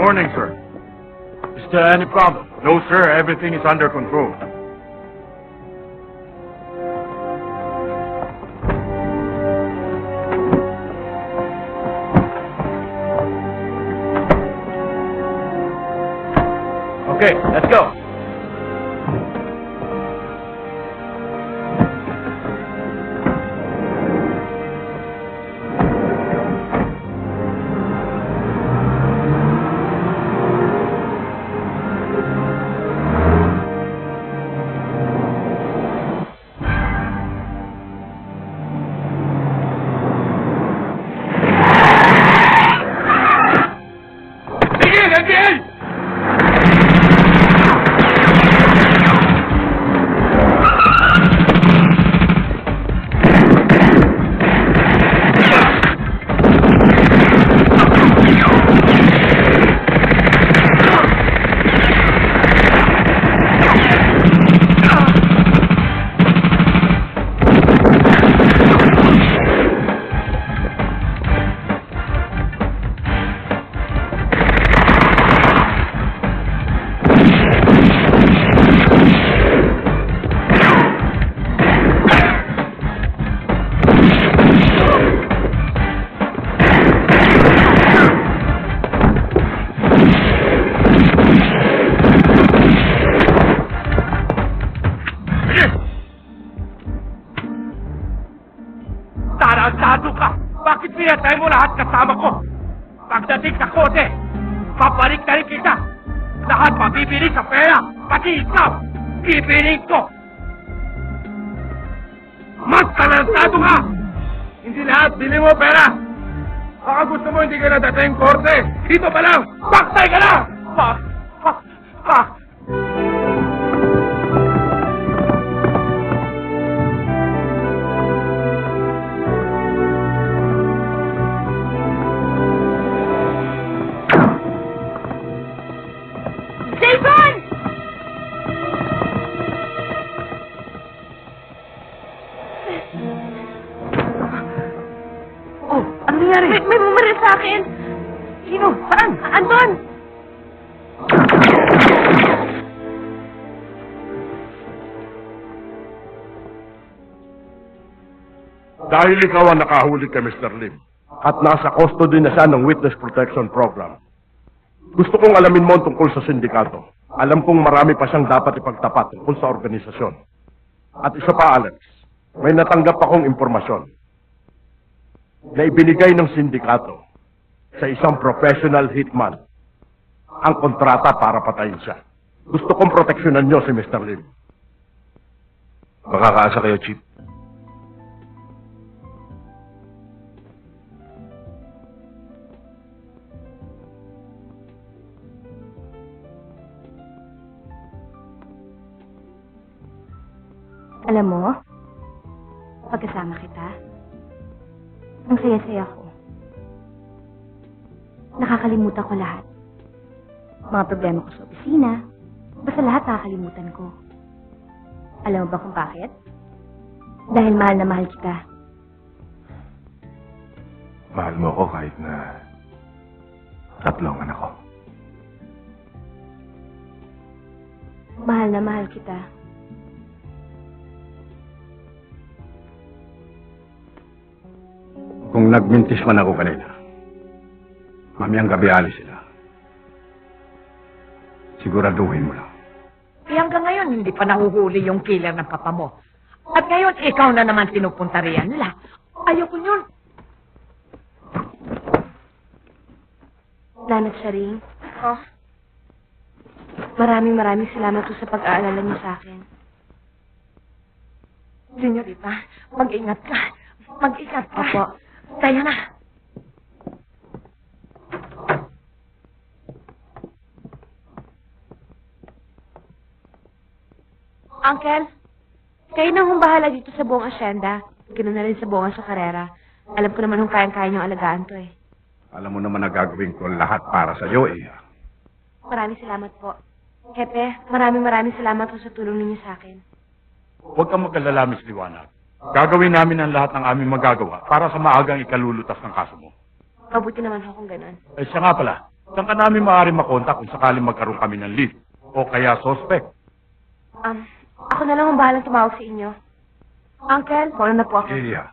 Morning, sir. Is there any problem? No, sir. Everything is under control. Okay, let's go. Tarantado ka! Bakit pinatay mo lahat kasama ko? Pagdating sa kote, papalik na rin kita! Lahat mabibili sa pera! Pati ikaw! Bibiling ko! Mas tarantado ka! Hindi lahat bili mo pera! Baka gusto mo hindi ka nadating korte! Dito pa lang! Paktay ka na! May bumaril sa akin. Sino? Saan? Andun! Dahil ikaw ang nakahuli kay Mr. Lim at nasa custody na siya ng Witness Protection Program, gusto kong alamin mo tungkol sa sindikato. Alam kong marami pa siyang dapat ipagtapat tungkol sa organisasyon. At isa pa, Alex, may natanggap akong impormasyon na ibinigay ng sindikato sa isang professional hitman ang kontrata para patayin siya. Gusto kong proteksyonan niyo si Mr. Lim. Makakaasa kayo, Chief. Alam mo, pagkasama kita, ang saya-saya ko. Nakakalimutan ko lahat. Mga problema ko sa opisina, basta lahat nakakalimutan ko. Alam mo ba kung bakit? Dahil mahal na mahal kita. Mahal mo ako kahit na tatlong anak ko. Mahal na mahal kita. Kung nagmintis man ako kanina, mamayang gabi alis sila. Siguraduhin mo lang. Hanggang ngayon, hindi pa nahuhuli yung killer ng papa mo. At ngayon, ikaw na naman pinupunta riyan nila. Ayoko yun. Salamat, Sharing. Oh. Maraming salamat po sa pag-aalala niyo sa akin. Senyorita, mag-ingat ka. Mag-ingat ka. Opo. Kaya na. Uncle, kayo na hong bahala dito sa buong asyenda. Ganoon na rin sa buong sa karera. Alam ko naman kung kayang-kaya niyong alagaan to eh. Alam mo naman na gagawin ko lahat para sa iyo eh. Maraming salamat po. Hepe, maraming salamat po sa tulong ninyo sa akin. Huwag kang mag-alala, Miss Liwanag. Gagawin namin ang lahat ng aming magagawa para sa maagang ikalulutas ng kaso mo. Mabuti naman ho kung ganun. Siya nga pala, Saan ka namin maaari makontak kung sakaling magkaroon kami ng lead? O kaya suspect? Ako na lang ang bahalang tumawag sa inyo. Uncle, mauna na po ako. Iya.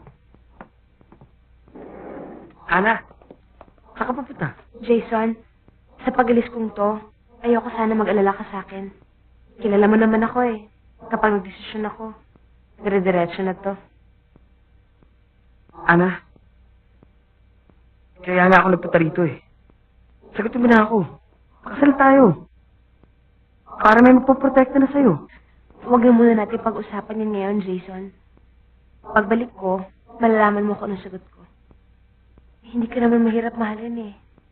Ana, saan ka papunta? Jason, sa pag-alis kong to, ayoko sana mag-alala ka sa akin. Kilala mo naman ako eh. Kapag nagdesisyon ako, dire-diretso na to. Ana, kaya nga ako nagpunta rito eh. Sagutin mo na ako. Pakasal tayo. Para may magpoprotekta na sa'yo. Huwag na muna natin pag-usapan yun ngayon, Jason. Pagbalik ko, malalaman mo kung anong sagot ko. Hindi ka naman mahirap mahalin eh.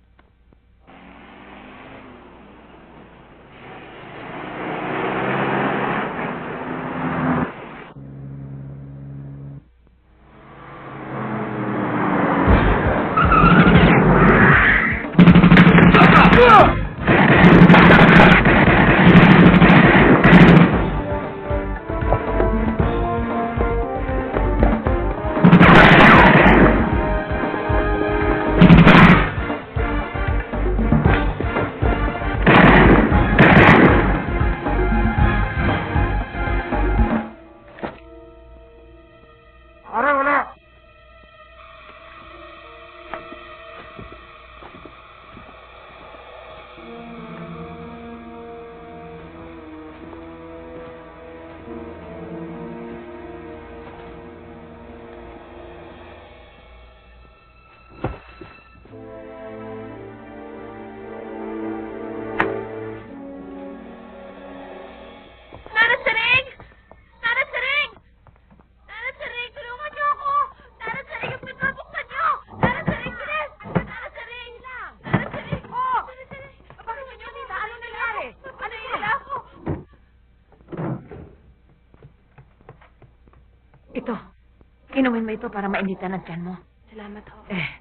Ito, inumin mo ito para mainitan ang tiyan mo. Salamat ho.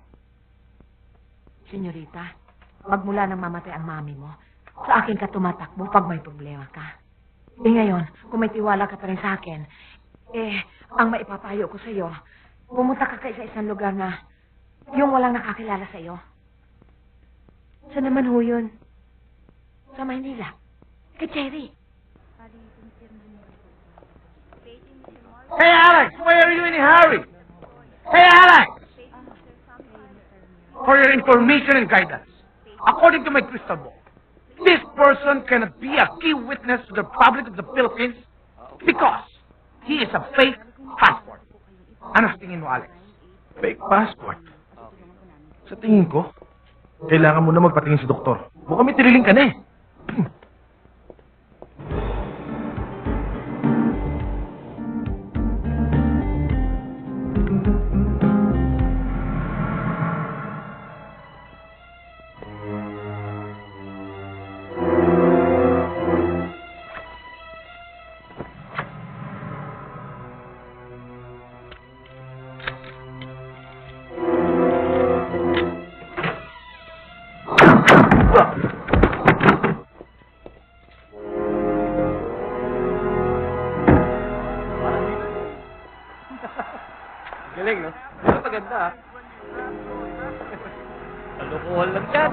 Senyorita, magmula nang mamatay ang mami mo, sa akin ka tumatakbo pag may problema ka. Ngayon, kung may tiwala ka pa rin sa akin, ang maipapayo ko sa'yo, pumunta ka sa isang lugar na yung walang nakakilala sa'yo. Saan naman ho yun? Sa Maynila. Kay Cherry. Hey, Alex! Why are you in a hurry? Hey, Alex! For your information and guidance, according to my crystal ball, this person cannot be a key witness to the Republic of the Philippines because he is a fake passport. Ano sa tingin mo, Alex? Fake passport. Sa tingin ko, kailangan mo na magpatingin sa doktor. Mukhang may tiriling ka na eh. Galing, no? Pero maganda, ha? Kalokohan lang yan.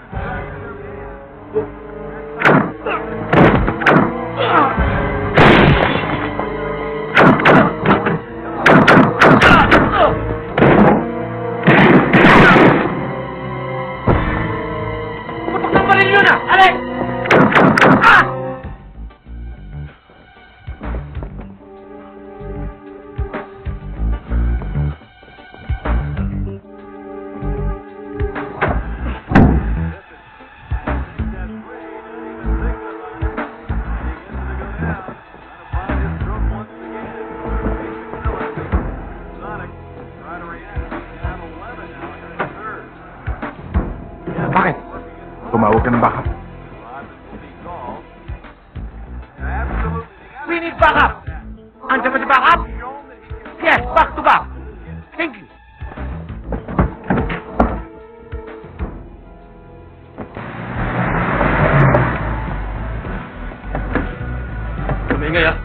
Putok ng baril yun, ha? Alex! Ah! Bakit? Tumawag ka ng backup. We need backup! Andiyan ba si backup? Yes, back to back. Thank you. Tumingay, ah.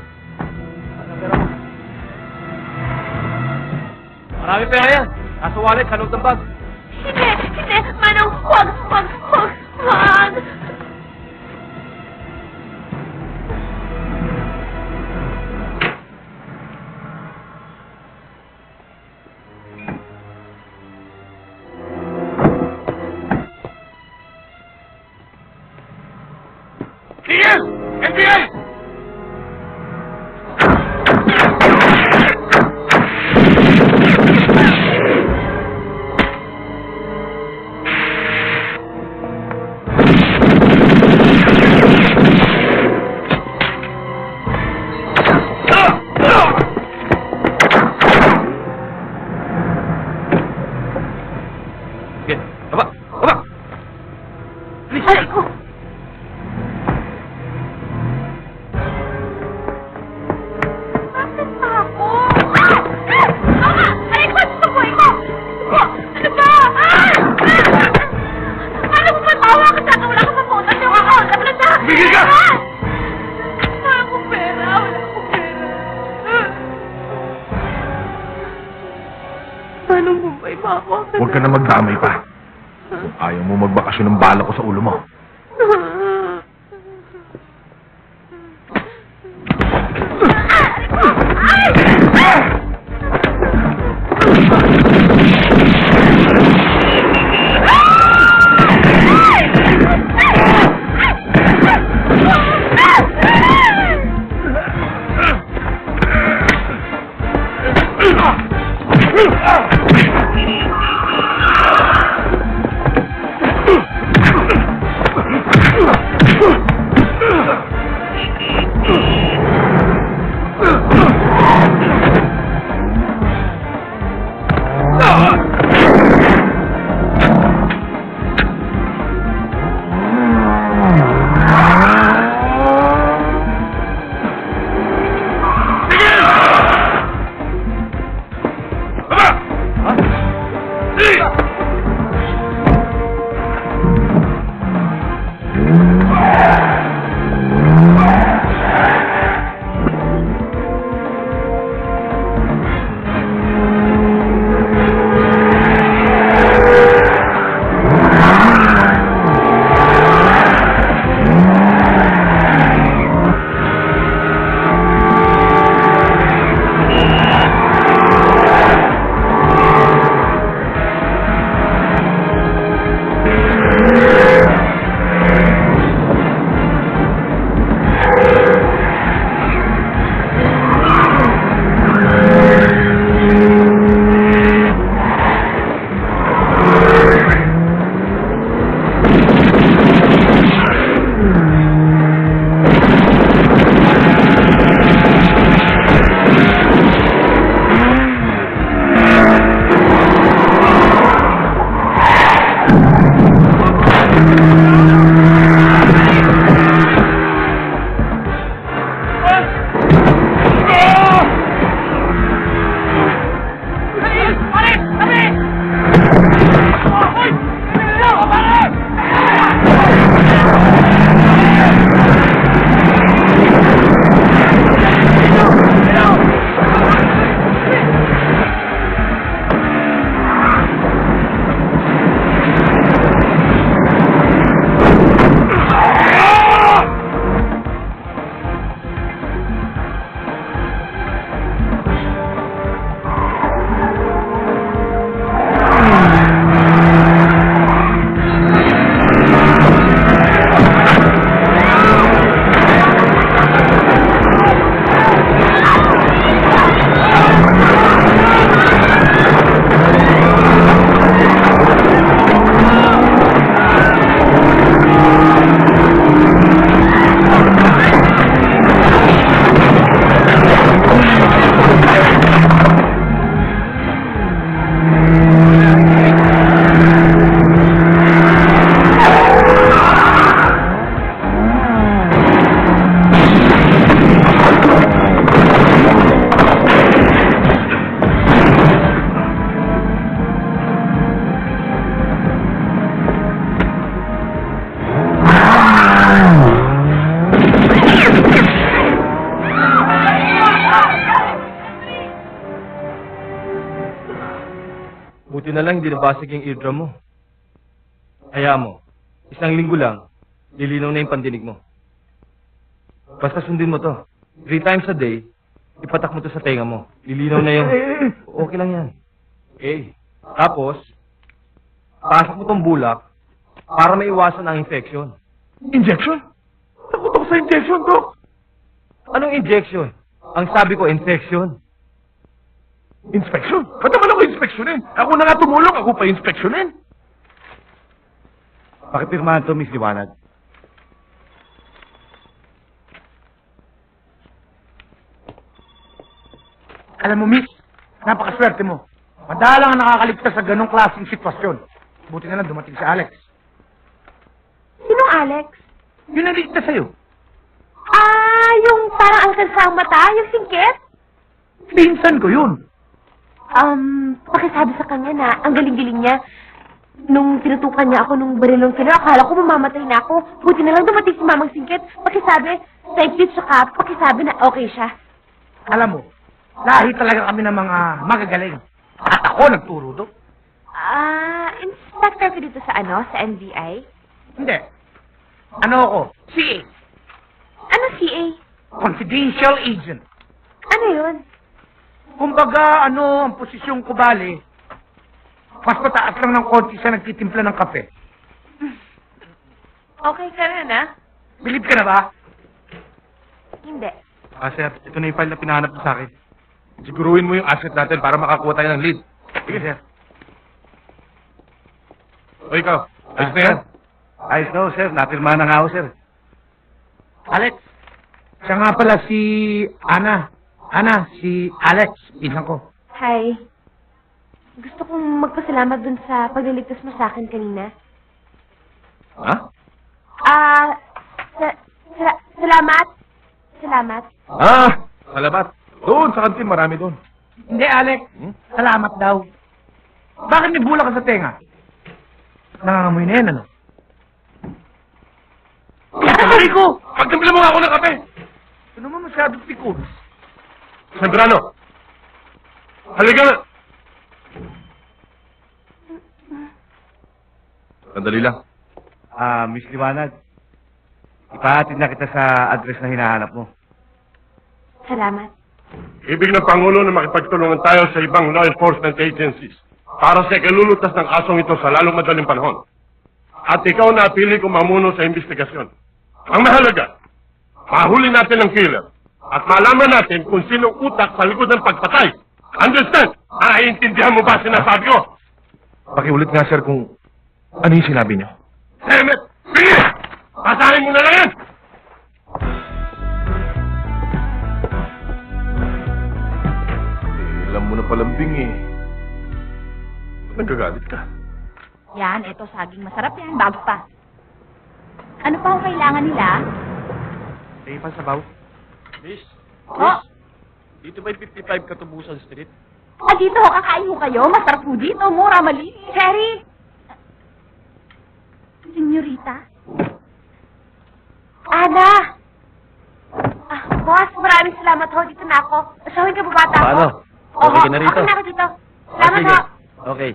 Marami pera yan. Nasa wallet, sa loob ng bag. Hindi! Manong! Huwag! Han! Tigil! NBI! Sige, baba! Baba! Please! Aray ko! Bakit pa ako? Mama! Aray ko! Subuhin mo! Ano ba? Paano mo matawa ka sa akin? Wala kang mapunan yung ako! Laban sa akin! Tumigil ka! Wala akong pera! Wala akong pera! Paano mo ba ibawa ka? Huwag ka na magdamay pa. Kung ayaw mo magbakasyon ng bala ko sa ulo mo. Buti na lang hindi nabasag yung eardrum mo. Kaya mo, 1 linggo lang, lilinaw na yung pandinig mo. Basta sundin mo to. 3 times a day, ipatak mo to sa tenga mo. Lilinaw na yung... Okay lang yan. Okay. Tapos, pasok mo tong bulak para maiwasan ang infection. Injection? Takot ako sa injection, Dok. Anong injection? Ang sabi ko, infection. Inspection? Ba't naman ako inspeksyonin? Ako na nga tumulong, ako pa inspeksyonin. Pakipirmahan to, Miss Liwanag. Alam mo, Miss, napakaswerte mo. Madalang ang nakakaligtas sa ganong klaseng sitwasyon. Buti na lang dumating si Alex. Sinong Alex? Yun ang ligtas sa'yo. Ah, yung parang angkal sa mata, yung singkit? Pinsan ko yun. Pakisabi sa kanya na ang galing-galing niya. Nung tinutukan niya ako nung barilong kino, akala ko mamamatay na ako. Buti na lang dumating si Mamang Singkit. Pakisabi, thank you, tsaka pakisabi na okay siya. Alam mo, lahi talaga kami ng mga magagaling. At ako nagturo doon. Inspector ka dito sa sa NBI? Hindi. Ano ako? CA. Ano CA? Confidential agent. Ano yun? Kumbaga, ang posisyon ko bali, mas mataas lang ng konti sa nagtitimpla ng kape. Okay ka rin, Believe ka na ba? Hindi. Sir, ito na yung file na pinahanap mo sa akin. Siguruhin mo yung asset natin para makakuha tayo ng lead. Sige, sir. O, ikaw. Ayos na yan? Ayos na, sir. Napirmahan na nga ako, sir. Alex, siya nga pala si Ana. Si Alex, pinsan ko. Hi. Gusto kong magpasalamat dun sa pagliligtas mo sa akin kanina. Ha? Salamat. Salamat. Salamat. Doon, sa kantin, marami doon. Hindi, Alex. Salamat daw. Bakit may bulak ka sa tenga? Nangangamoy na yan, ano? Ay ko! Pagtimpla mo nga ako ng kape! Ito naman masyadong pikos. Sembrano! Halika na! Sandali lang. Miss Liwanag. Ipahatid na kita sa address na hinahanap mo. Salamat. Ibig ng Pangulo na makipagtulungan tayo sa ibang law enforcement agencies para sa ikalulutas ng kasong ito sa lalong madaling panahon. At ikaw na pili kong mamuno sa investigasyon. Ang mahalaga, mahuli natin ang killer at malaman natin kung sinong utak sa likod ng pagpatay. Understand? Naiintindihan mo ba sinasabi ko? Pakiulit nga, sir, kung ano yung sinabi niyo. Emmett! Sige! Pasahin mo na lang yan! Alam mo na palambing eh. Ba't nagagalit ka? Yan, eto saging masarap yan, bago pa. Ano pa ang kailangan nila? Tingin pa sabaw? Miss? Oh, Dito ba yung 55 Katubusan Street? dito ho, kakain ho kayo. Masarap ho dito, mura, malinis. Cherry! Senyorita? Ana! Boss, maraming salamat ho. Dito na ako. Asawin ka ba bata ko? Paano? Okay ka na rito? Okay na ako dito. Salamat ho. Okay.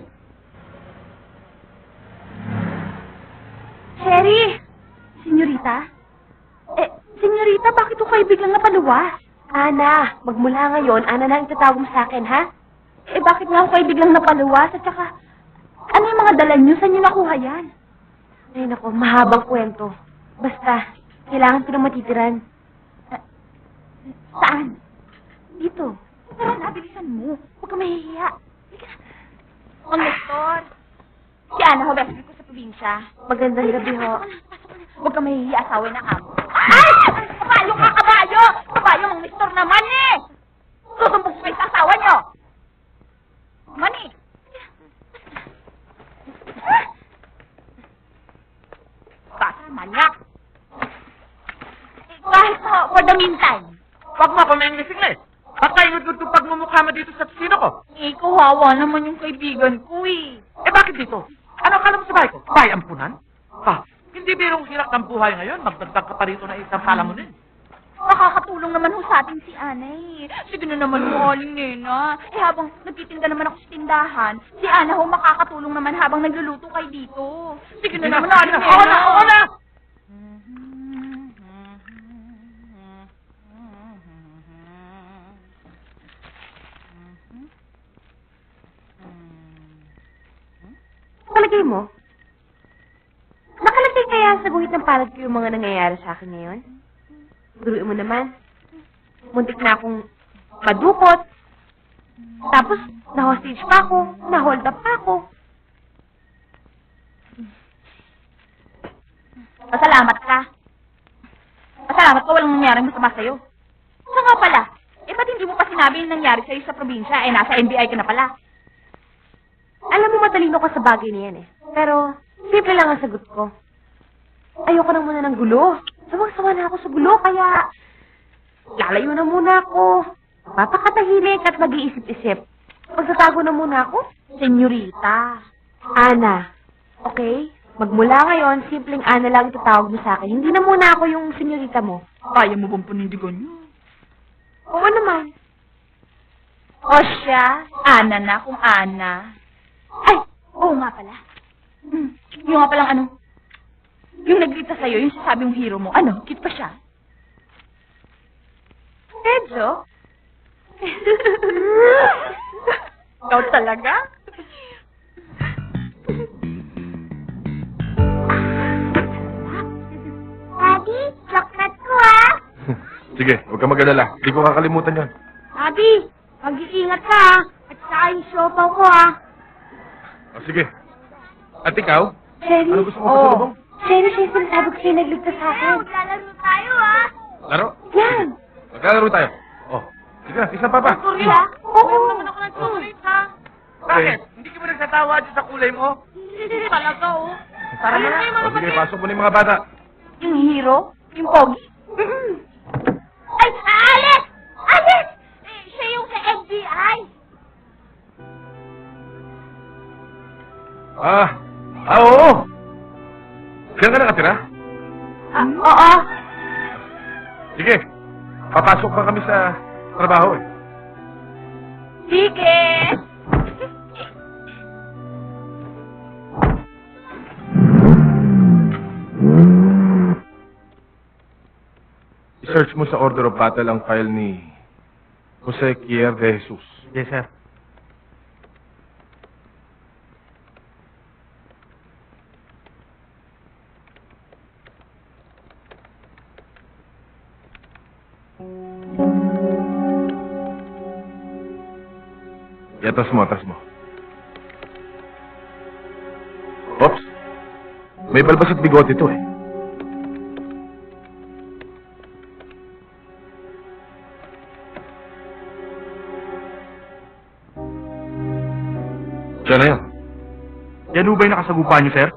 Cherry! Senyorita? Senyorita, bakit ho kayo biglang napaluwas? Ana, magmula ngayon, Ana na ang tatawag mo sa akin, ha? Bakit nga ho kayo biglang napaluwas? At saka, ano yung mga dala niyo? Saan niyo nakuha yan? Ay, naku, mahabang kwento. Basta, kailangan ko na matitiran. Saan? Dito. Tara na, bilisan mo. Huwag ka mahihiya. Ang doktor. Si Ana ho, best friend ko sa probinsya. Magandang gabi ho. Huwag ka mahihiya, asawin na amo. Ay! Kabayo ka, kabayo! Kabayo, mang mister naman eh! Susumbong kayo sa asawa niyo! Mani! Basta manyak! Kahit ho, for the meantime. Huwag mo ako na-English. Patay mo doon pagmumukha mo dito sa tusino ko. Kawawa naman yung kaibigan ko eh. Bakit dito? Ano akala mo sa bahay ko? Bahay ampunan? Hindi birong hirap ng buhay ngayon. Magdagdag ka pa rito na isang salamunin. Nakakatulong naman ho sa atin si Ana eh. Sige na naman ho, Aling Nena. Eh habang nagtitinda naman ako sa tindahan, si Ana ho makakatulong naman habang nagluluto kayo dito. Sige na naman, Aling Nena. Oo na, oo na! Palagay mo? Nakalagay kaya sa guhit ng palad ko yung mga nangyayari sa akin ngayon? Duruin mo naman. Muntik na akong madukot. Tapos, na-hostage pa ako. Na-hold up pa ako. Pasalamat ka. Pasalamat ka walang nangyaring masama sa'yo. Sa nga pala, eh ba't hindi mo pa sinabi yung nangyari sa'yo sa probinsya? Eh nasa NBI ka na pala. Alam mo, matalino ka sa bagay niyan eh. Pero, simple lang ang sagot ko. Ayoko na muna ng gulo. Sawang-sawa na ako sa gulo, kaya lalayo na muna ako. Papakatahimik at mag-iisip-isip. Magsatago na muna ako. Senyorita. Ana, okay? Magmula ngayon, simpleng Ana lang itatawag mo sa akin. Hindi na muna ako yung senyorita mo. Kaya mo bang panindigan niyo? Oo naman. O siya, Ana na kung Ana. Ay, oo nga pala. Yung nga palang ano, yung nagkita sa'yo, yung sasabi mong hero mo, ano, cute pa siya? Medyo? Ikaw talaga? Daddy, chocolate ko ah! Sige, huwag ka mag-alala. Hindi ko kakalimutan yan. Daddy, mag-iingat ka ah! At saka yung siopaw ko ah! O sige. At ikaw? Sherry? Ano gusto mo pasalubong? Sherry, siya yung sinasabi ko sa'yo nagligtas sa akin. Maglalaro tayo ah! Laro? Yan! Maglalaro tayo. Oh, sige na, isa pa pa. Sorry ah! Oo! naman ako nag-chocolate, ha? Bakit? Hindi ka ba nagsatawa dyan sa kulay mo? Talaga, oh. Tara na. O sige, pasok mo na yung mga bata. Yung hero? Yung pogi? Ay! Alex! Alex! Eh, siya yung sa FBI! Oo. Diyan ka nakatira? Oo! Sige, papasok pa kami sa trabaho eh. Sige! I-search mo sa order of battle ang file ni Jose Kier de Jesus. Yes, sir. Atas mo, atas mo. Ops. May balbas at bigote ito eh. Siya na yan. Yan ho ba yung nakasagupa niyo, sir?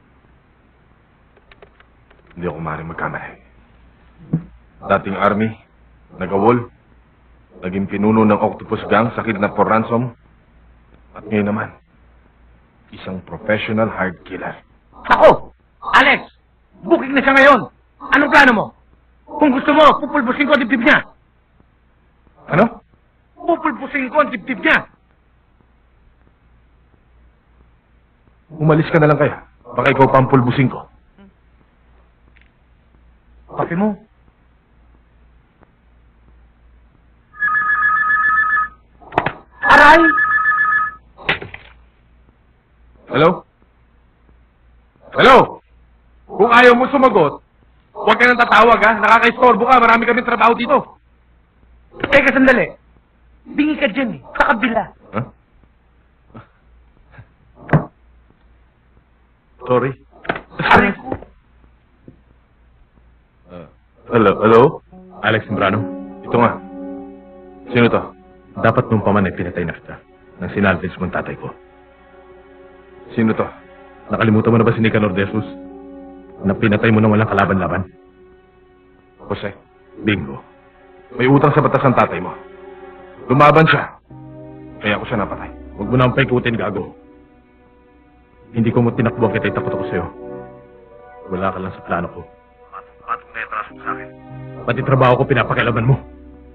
Hindi ako maaaring magkamali. Dating army, nagawol, naging pinuno ng Octopus Gang sa kidnap for ransom, at ngayon naman, isang professional hard killer. Ako! Alex! Booking na siya ngayon! Anong plano mo? Kung gusto mo, pupulbusin ko ang dibdib niya! Ano? Pupulbusin ko ang dibdib niya! Umalis ka na lang kaya. Baka ikaw pa ang pulbusin ko. Kape mo. Aray! Hello? Hello? Kung ayaw mo sumagot, huwag ka nang tatawag ha. Nakaka-istorbo ka. Marami kaming trabaho dito. Teka, sandali. Bingi ka dyan eh. Sa kabila. Huh? Sorry. Aray ko. Hello? Alex Zambrano? Ito nga. Sino to? Dapat nung paman ay pinatay na kita nang sinalvage mong tatay ko. Sino to? Nakalimutan mo na ba si Nicanor de Jesus? Na pinatay mo nang walang kalaban-laban? Jose. Bingo. May utang sa batas ng tatay mo. Lumaban siya. Kaya ako siya napatay. Huwag mo na ang paikutin, gago. Hindi ko mo tinakbuhan kita, takot ako sa'yo. Wala ka lang sa plano ko. Patong na itraso sa akin. Pati trabaho ko pinapakialaman mo.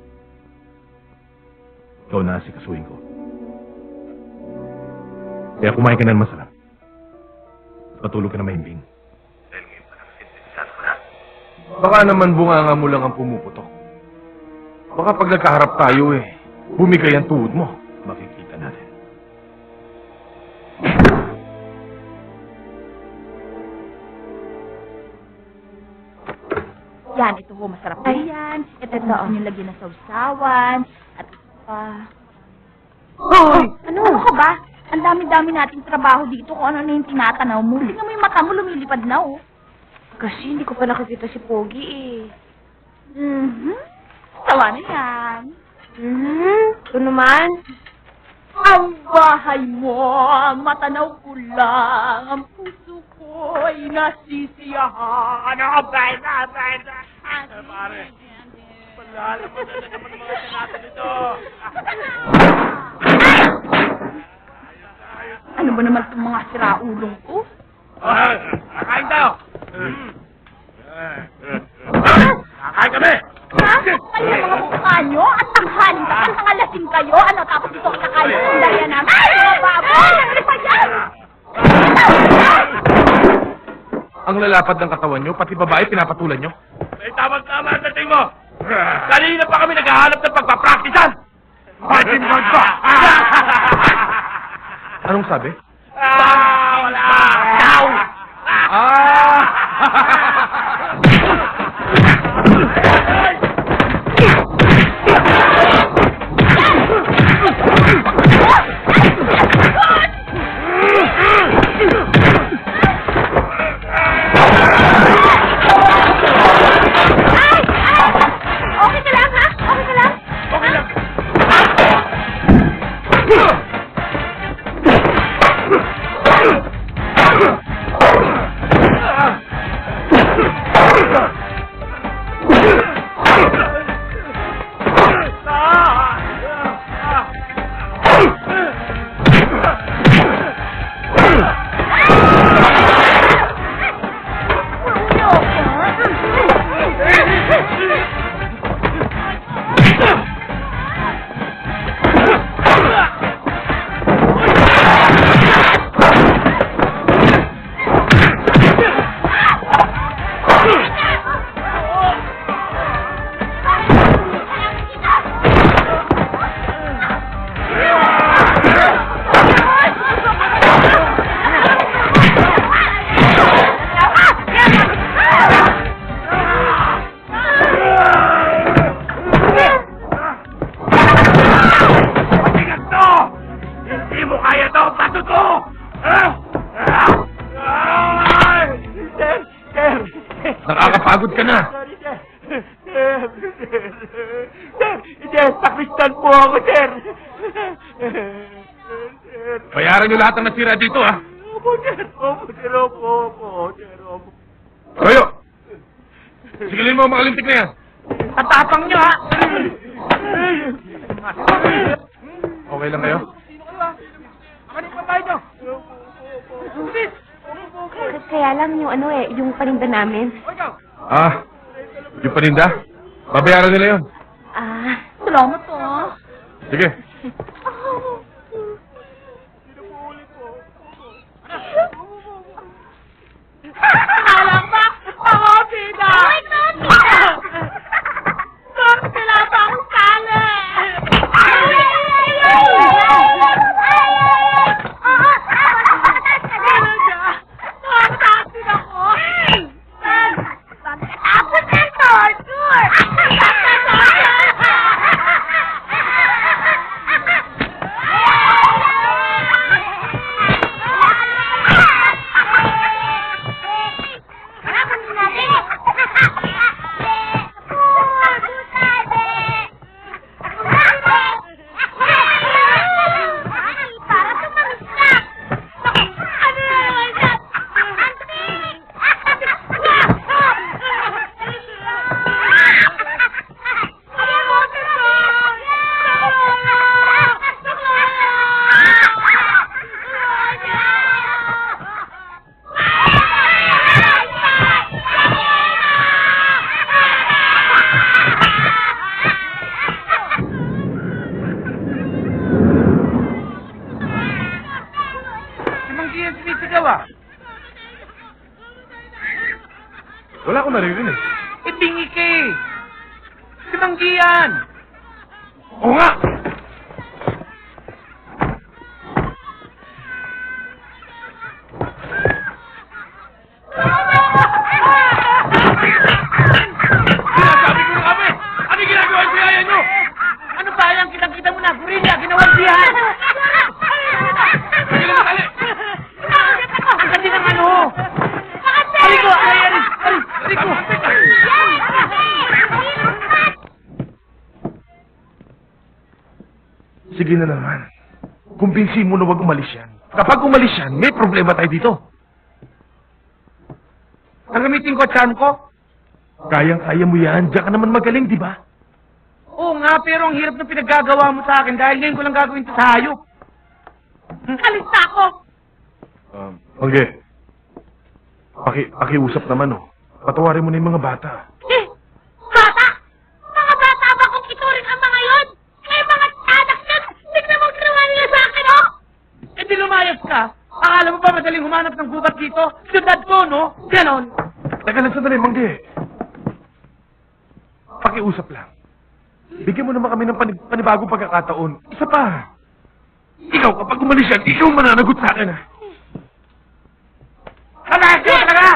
Ikaw na si kasuhin ko. Kaya kumain ka na ng masarap. Patulog ka na mahimbing. Dahil ngayon pa lang sintinisado ko na. Baka naman bunganga mo lang ang pumuputok. Baka pag nagkaharap tayo bumigay ang tuhod mo. Makikita natin. Yan, ito ho, masarap po yan. Ito yung lagyan ng sausawan. At Hoy! ano ka ba? Ang dami-dami nating trabaho dito kung ano na yung tinatanaw mo. Tingnan mo yung mata mo, lumilipad na, oh. Kasi hindi ko pa nakikita si Pogi Tawa na yan. Ito naman. Ang bahay mo, matanaw ko lang. Ang puso ko ay nasisiyahan. Pare, palalaman na naman mga natin ito. Ano ba naman itong mga siraulong ko? Kakain tayo! Kakain kami! Ha? Kaya mga mukha nyo? At tanghalin ka? Ang tangalasing kayo? Ano? Tapos ito kinakain ko ang daya namin? Ay, mga baboy! Ano pa yan? Ang lalapad ng katawan nyo, pati babae pinapatulan nyo. May tamang-tama ang dating mo! Kanina pa kami naghahanap ng pagpapraktisan! Martin Gun pa! Anong sabi? Wala! Ciao! Okay ka lang, ha? Okay ka lang? Okay lang! Nakakapagod ka na. Sir, sakristan po ako, sir. Bayaran nyo lahat ng nasira dito, ha? Opo, sir. Opo, sir. Opo, sir. Opo. Toyo! Sigilin mo ang makalintik na yan. Tatapang nyo, ha? Okay lang kayo? Akanin pa tayo nyo. Kaya lang yung yung paninda namin. Yung paninda? Babayaran nila yun. Salamat, po. Sige. Alam ba? Ako, Pina! Ay, Pina! Bakit sila pa akong sali? Nakakataksin ako! Ako na, Tortur! yung sinisigaw ah. Wala akong naririnig. Ibingi ka eh. Sinanggihan. Oo nga! Sinasabi ko na kami! Ano ginagawa yung biyaya nyo? Ano ba yan? Kitang-kita mo na. Gorilla, ginawang siyan. Sige lang, dali! Ang kasi ng ano. Aliko, aliko. Sige na naman. Kumbinsin mo na wag umalis yan. Kapag umalis yan, may problema tayo dito. Gagamitin ko charm ko? Kayang-kaya mo yan. Diyan ka naman magaling, di ba? Oo nga, pero ang hirap ng pinaggagawa mo sa akin dahil ngayon ko lang gagawin ito sa hayop. Alis na ako! Mangge. Pakiusap naman, oh. Patawarin mo na yung mga bata. Bata! Mga bata ba kung ituring ang mga yon? Kaya mga anak yan, tignan mo ginawa nila sa akin, oh! Eh di lumayas ka. Akala mo ba madaling humanap ng gubat dito? Siyudad ko, no? Ganon. Teka lang sandali, Mangge. Pakiusap lang. Bigyan mo naman kami ng panibagong pagkakataon. Isa pa. Ikaw, kapag umalis yan, ikaw mananagot sa akin, ha? Alayas ka talaga!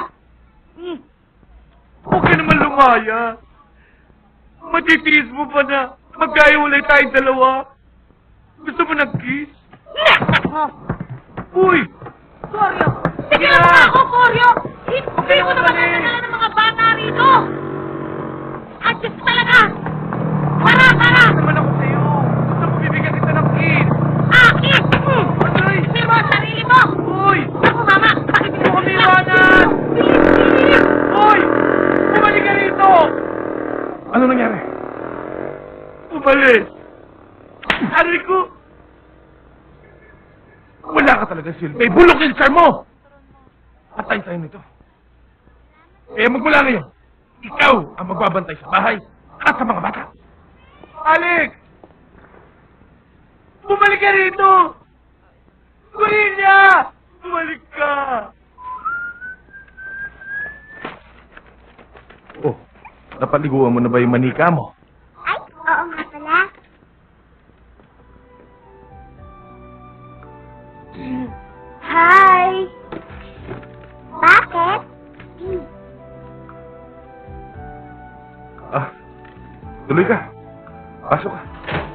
Huwag ka naman lumaya. Matitiis mo pa na magkaiwalay tayong dalawa. Gusto mo ng-kiss? Uy! Koryo! Tignan mo nga ako, Koryo! Hindi mo naman nadala ng mga bata rito! Adjust talaga! Tara! Naman ako sa'yo. Gusto mo bibigyan kita ng kiss? Akin! Aray! Hindi mo ang sarili mo! Uy! Ako, mama! Bakit hindi mo kami Iwanan! Uy! Bumalik ka rito! Ano nangyari? Umalis! Aray ko! Wala ka talaga, Sil. May bulok yung charm mo! Patay tayo nito. Kaya magmula ngayon, ikaw ang magbabantay sa bahay at sa mga bata. Alex! Bumalik ka rito! Gorilla! Bumalik ka! Oh, napaliguan mo na ba yung manika mo? Ay, oo nga pala. Hi! Bakit? Ah, tuloy ka. Pasok ka.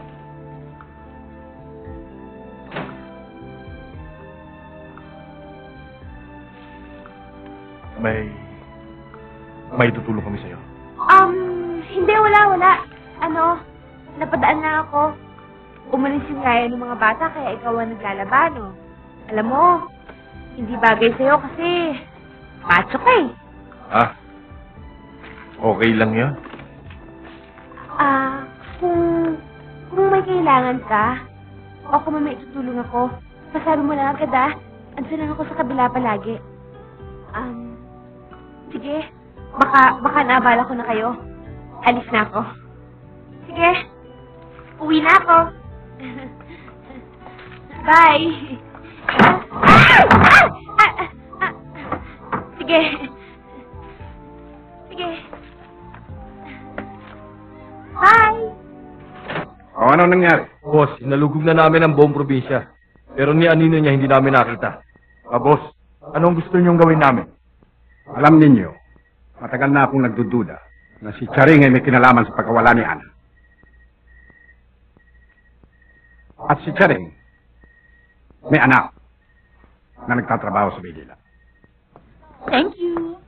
May tutulong kami sa'yo. Hindi, wala. Ano, napadaan na ako. Umalis yung gaya ng mga bata, kaya ikaw ang naglalaba, no? Alam mo, hindi bagay sa'yo kasi macho ka eh. Ah, okay lang yan. Kung may kailangan ka, o kung may itutulong ako, pasabi mo lang agad ah. Andiyan lang ako sa kabila palagi. Sige. Baka naabala ko na kayo. Alis na ako. Sige. Uwi na ako. Bye. Sige. Bye. O, ano nangyari? Boss, nalugog na namin ang buong probinsya. Pero ni Anino niya hindi namin nakita. Boss, anong gusto niyong gawin namin? Alam ninyo, matagal na akong nagdududa na si Charing ay may kinalaman sa pagkawala ni Ana. At si Charing, may anak na nagtatrabaho sa Maynila. Thank you.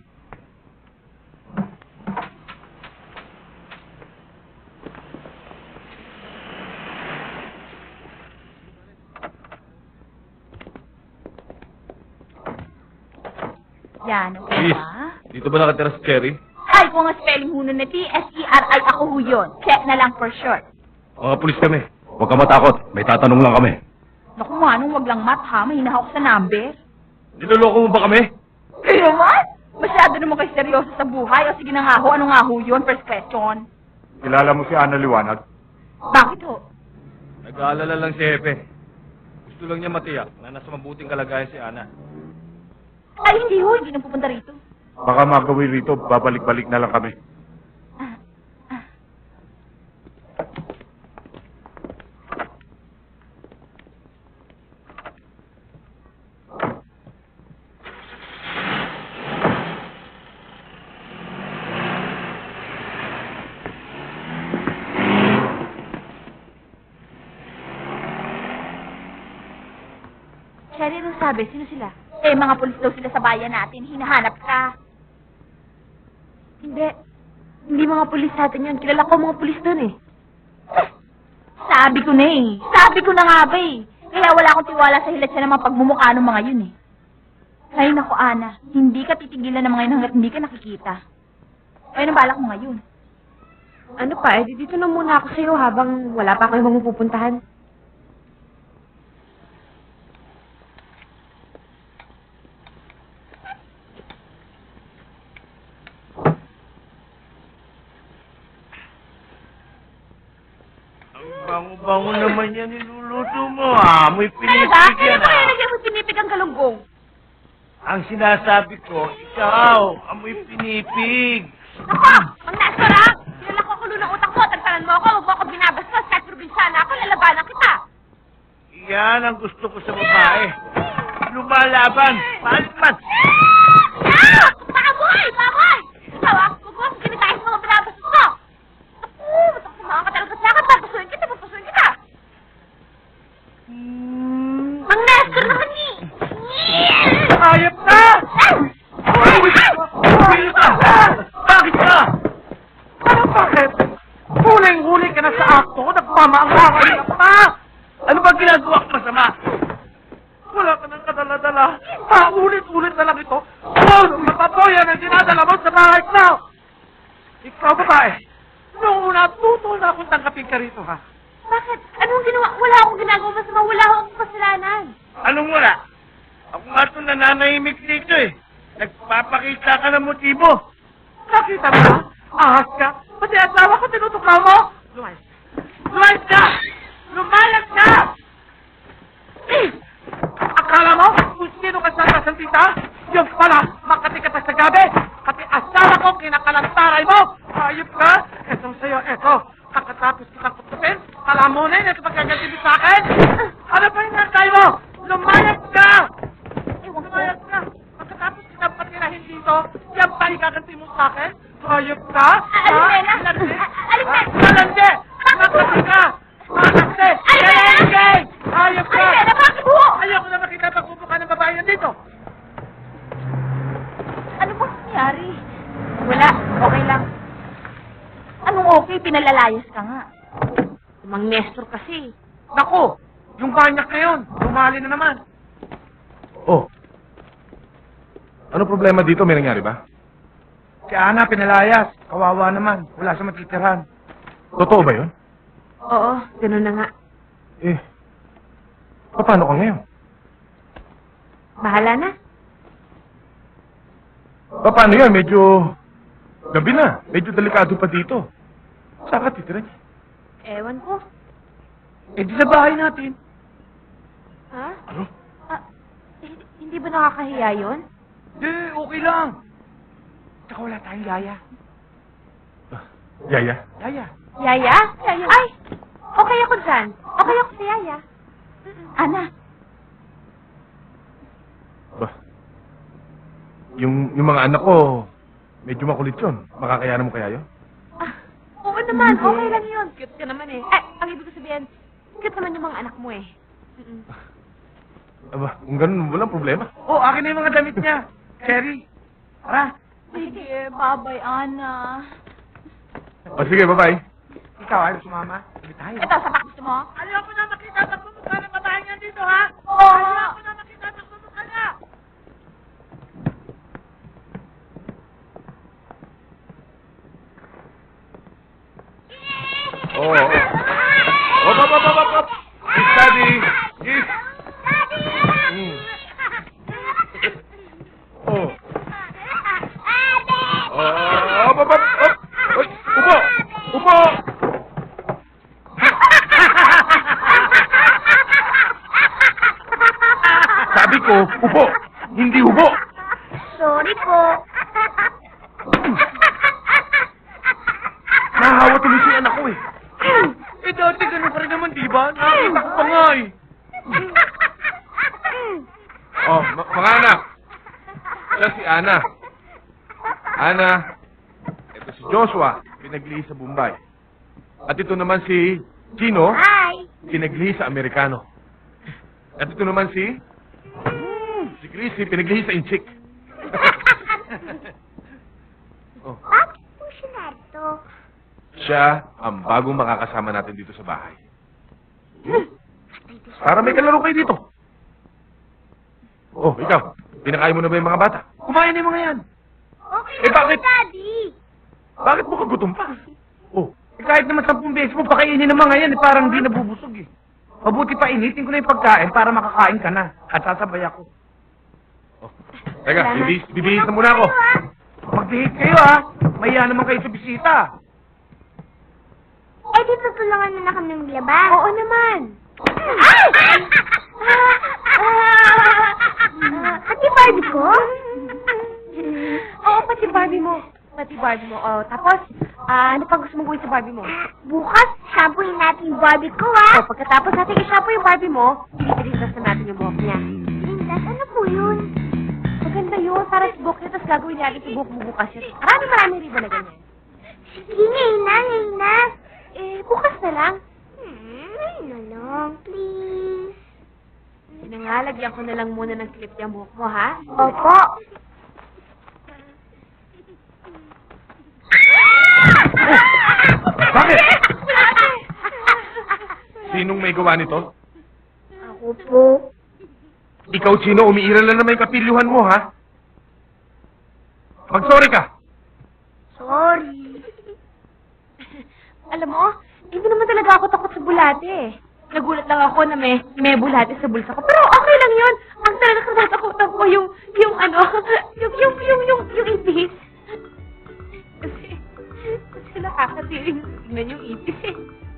Yan, okay Please, ba? dito ba nakatira si Cherry? Ay, kung ang spelling ho nun na T-S-E-R-I, ako ho yun. Check na lang for short. Mga pulis kami. Huwag ka matakot. May tatanong lang kami. Naku nga, nung wag lang mat ha, mahina ako sa number. Niloloko mo ba kami? Eh naman? Masyado naman kayo seryoso sa buhay. O sige na nga ho, ano nga ho yun? First question. Kilala mo si Ana Liwanag? Bakit ho? Nag-aalala lang si Hepe. Gusto lang niya matiyak na nasa mabuting kalagayan si Ana. Ay, hindi ho. Hindi na pupunta rito. Baka magawin rito, babalik-balik na lang kami. Sherry, anong sabi? Sino sila? Eh, mga pulis daw sila sa bayan natin. Hinahanap ka. Hindi. Hindi mga pulis natin yun. Kilala ko mga pulis dun eh. Sabi ko na eh. Sabi ko na nga ba eh. Kaya wala akong tiwala sa hilat siya ng mga pagmumukha ng mga yun eh. Ay, naku, Ana. Hindi ka titigilan ng mga yun hanggat hindi ka nakikita. Ay, balak mo ngayon. Ano pa, eh, dito na muna ako sa'yo habang wala pa kayong mapupuntahan. Bango-bango naman yan niluluto mo, ah. Amoy Talaga? pinipig Kaya yan, mo ah. nilagyan mo pinipig ang galunggong? Ang sinasabi ko, ikaw, amoy pinipig. Ako! Ang nasara! Kilala ko kulo ng utak mo. Tagtalan mo ako. Huwag mo ako binabastos. Kahit probinsyana ako, lalabanan kita. Yan ang gusto ko sa babae. Lumalaban. Palman. Ah! Baboy! Baboy! Ikaw ah! Huwag mo akong kinitahis mga binabastos ko. Naku! Matakasamahan ka talaga sa akin. Papasuhin kita. Papasuhin kita. Ang Nestor naman ni! Ayap na! Huli ka! Bakit ka? Ano bakit? Huling-huli ka na sa akto, nagmamaanghangan ka pa! Ano ba ginagawa ko masama? Wala ka nang kadala-dala. Paulit-ulit na lang ito. Oh, mapapoyan ang dinadala mo sa bahay ko! Ikaw, babae, noong una, tutol na akong tanggapin ka rito, ha? Bakit? Anong ginawa? Wala akong ginagawa masama. Wala akong kasalanan. Anong wala? Ako nga ito nananahimik dito eh. Nagpapakita ka ng motibo. Nakita mo ba? Ahas ka? Pati asawa ko tinutukaw mo? Lumayas. Lumayas ka! Lumayas ka! Akala mo kung sino ka sa kasantita? Yung pala, makati ka pa sa gabi. Pati asawa ko kinakalantaray mo. Ayop ka? Eto sa'yo, eto. Kakatapos kitang kutupin, alam mo na yun, ito magkaganti mo sa akin. Ano ba yung nantay mo? Lumayas ka! Lumayas ka! Pagkatapos kitang patirahin dito, yan pa ikaganti mo sa akin? Ayop ka? Alimena! Malandi! Alimena! Malandi! Makati ka! Makati! Alimena! Ayop ka! Alimena, bakit po? Ayoko na makita pagkupo ka ng babae yan dito. Ano ba nangyari? Wala. Okay lang. Anong okay? Pinalalayas ka nga. Mang Nestor kasi. Naku! Yung banyak na yun, lumali na naman. Oh. Ano problema dito? May nangyari ba? Si Ana pinalayas. Kawawa naman. Wala sa matitirhan. Totoo ba yun? Oo, gano'n na nga. Eh, paano ka ngayon? Bahala na. Paano yan? Medyo gabi na. Medyo delikado pa dito. Saan ka titira niya? Ewan ko. Eh di sa bahay natin. Ha? Ano? Hindi ba nakakahiya yun? Di, okay lang. Tsaka wala tayong yaya. Yaya? Yaya. Yaya? Ay! Okay ako dyan. Okay ako si Yaya. Ana, Ba? Yung mga anak ko, medyo makulit yun. Makakayanan mo kaya yun? Oo naman, okay lang yun. Cute ka naman eh. Ang ibig ko sabihin, cute naman yung mga anak mo eh. Aba, kung ganun, walang problema. Oh, akin na yung mga damit niya. Cherry. Tara. sige, babay, Ana. O sige, bye-bye. Ikaw, ayaw sumama. Sige tayo. Ito, sapak gusto mo? Ayaw ko na makita ang pagmumukha ng babae niya dito, ha? Oo. Ayaw ko na makita ang pagmumukha niya. Oh. Op. Yes, Daddy. Yes. Oh. Op. Uy, upo. Sabi ko, upo. Hindi ubo. Sorry po. Nahahawa tuloy si anak ko eh. Eh, dati ganun pa rin naman, di ba? Nakita ko pa nga eh. Oh, mga anak. Siya si Ana. Ana, ito si Joshua, pinaglihi sa Bombay. At ito naman si Chino, Hi. pinaglihi sa Amerikano. At ito naman si Chrissy, pinaglihi sa Inchik. Oh, Bakit po siya narito? siya ang bagong makakasama natin dito sa bahay. Para may kalaro kayo dito. Oh, ikaw, pinakain mo na ba yung mga bata? Kumain na yung mga yan. Okay Eh, bakit? Daddy. Bakit mo kagutom pa? Oh, Kahit naman 10 beses mo pakainin ng mga yan, eh, parang di nabubusog eh. Mabuti pa initin ko na yung pagkain para makakain ka na. At sasabay ako. teka, bibihis na muna ako. Magbihit kayo ha. Maya naman kayo sa bisita. Eh, di tutulungan mo na kami maglaba. Oo naman. Pati Barbie ko? Oo, pati Barbie mo. Pati Barbie mo. Oh, tapos, ano pa gusto mong gawin sa Barbie mo? Bukas, shampooin natin yung Barbie ko, ha? Oh, pagkatapos natin i-shampoo yung Barbie mo, i-rindas na natin yung buhok niya. Lindas, ano po yun? Maganda yun, para sa buhok niya, tapos gagawin natin sa buhok mo bukas yun. Marami riba na ganyan. Sige, ngayon na. Eh, bukas na lang. Ngayon na lang, please. Sige nga, lagyan ko na lang muna ng clip yung buhok mo, ha? Opo. Bakit? Sinong may gawa nito? Ako po. Ikaw, Chino, umiiral lang naman yung kapilyuhan mo, ha? Mag-sorry ka. Sorry. Alam mo, hindi naman talaga ako takot sa bulate eh. Nagulat lang ako na may bulate sa bulsa ko. Pero okay lang yun. Ang talaga katatakutan ko yung ipis. Kasi nakakatiring tignan yung ipis eh.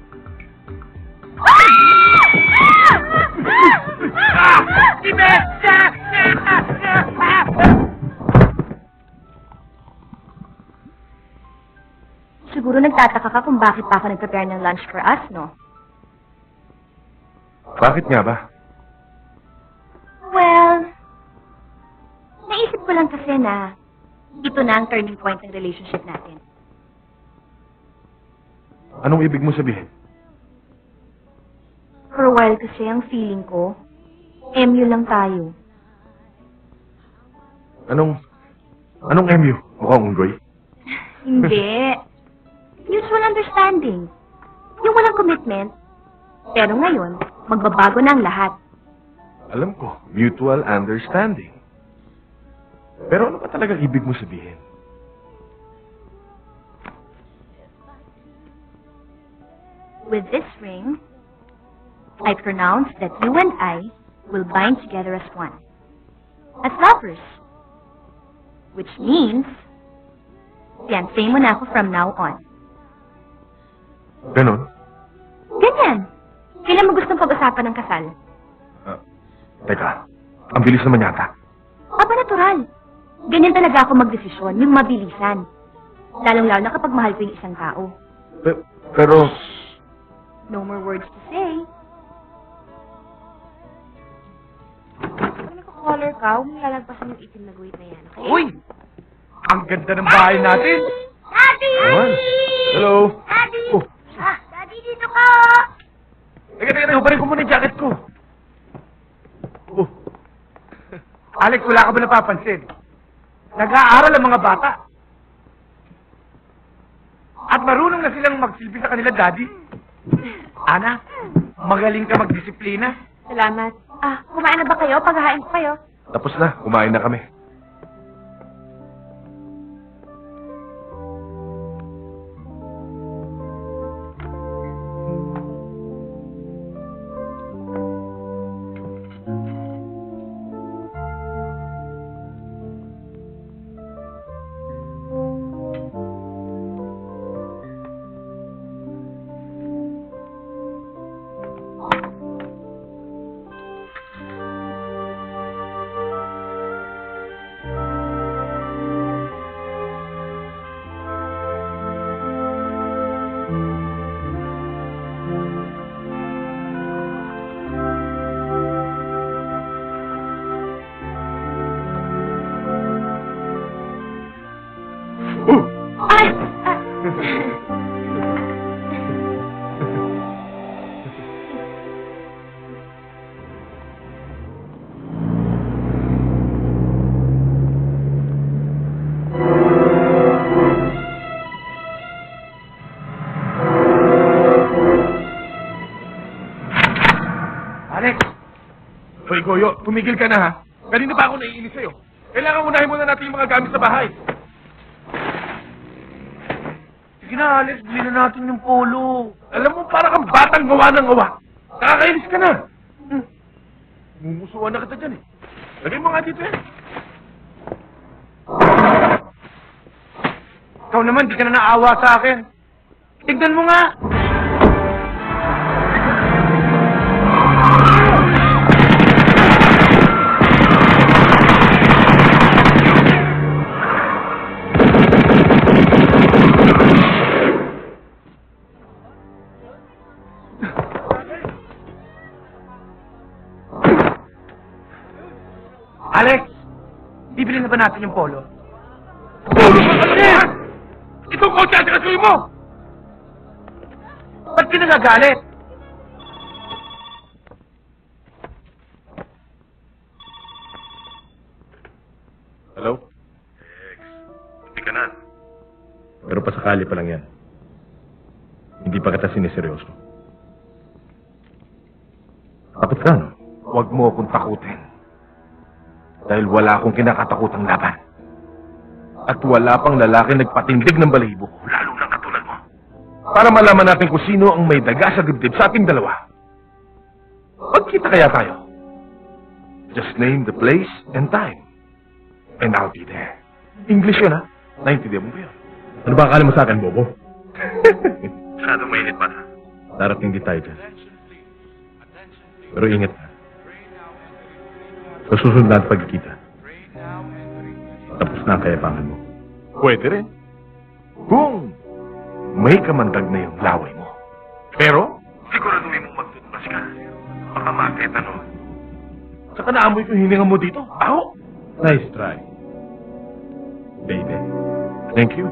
Siguro nagtataka ka kung bakit pa ako nag-prepare ng lunch for us, no? Bakit nga ba? Well, naisip ko lang kasi na ito na ang turning point ng relationship natin. Anong ibig mo sabihin? For a while kasi ang feeling ko, MU lang tayo. Anong MU? Mukhang unggoy? Hindi. Mutual understanding. Yung walang commitment. Pero ngayon, magbabago na ang lahat. Alam ko, mutual understanding. Pero ano pa talaga ibig mo sabihin? With this ring, I pronounce that you and I will bind together as one. As lovers. Which means, fiancé mo na ako from now on. Ganon? Ganyan. Kailan mo gustong pag-usapan ng kasal? Teka, ang bilis naman yata. Aba, natural. Ganyan talaga ako magdesisyon, yung mabilisan. Lalong-lalo na kapag mahal ko yung isang tao. Pero... No more words to say. Kung naka-color ka, huwag mo lalagpasan yung itim na guhit na yan, okay? Uy! Ang ganda ng bahay natin. Daddy! Naman. Hello? Daddy! Oh. Daddy, dito ka! Teka, hubarin ko muna yung jacket ko. Oh. Alex, wala ka ba napapansin? Nag-aaral ang mga bata. At marunong na silang magsilbi sa kanila, Daddy. Ana, magaling ka magdisiplina. Salamat. Kumain na ba kayo? Paghahain ko kayo. Tapos na, kumain na kami. Goyo, tumigil ka na ha. Kanina pa ako naiinis sa'yo. Kailangan unahin muna natin yung mga gamit sa bahay. Sige na, Alex. Bili na natin yung polo. Alam mo, para kang batang gawa ng gawa. Nakakainis ka na. Mumusuan na kita dyan eh. Lagay mo nga dito yan. Ikaw naman, di ka na naawa sa akin. Tignan mo nga. Alex, bibili na ba natin yung polo? Polo ka talaga! Itong kotse at kasuyo mo! Ba't ka nagagalit? Hello? Hindi ka na. Pero pasakali pa lang yan. Hindi pa kita siniseryoso. Takot ka, no? Huwag mo akong takutin. Dahil wala akong kinakatakutang laban. At wala pang lalaki nagpatindig ng balahibo ko, lalo na katulad mo. Para malaman natin kung sino ang may daga sa dibdib sa ating dalawa. Magkita kaya tayo? Just name the place and time. And I'll be there. English yun, ha? Naintindihan mo ba yun? Ano ba akala mo sa akin, Bobo? Masyadong mainit pa na. Darating di tayo dyan. Pero ingat ka. Sa susunod na pagkikita, tapos na ang kayapangan mo. Pwede rin. Kung may kamandag na yung laway mo. Pero, siguraduhin mong magtutmas ka. Baka makita, no? Saka naamoy ko hininga mo dito. Baho! Nice try. Baby. Thank you.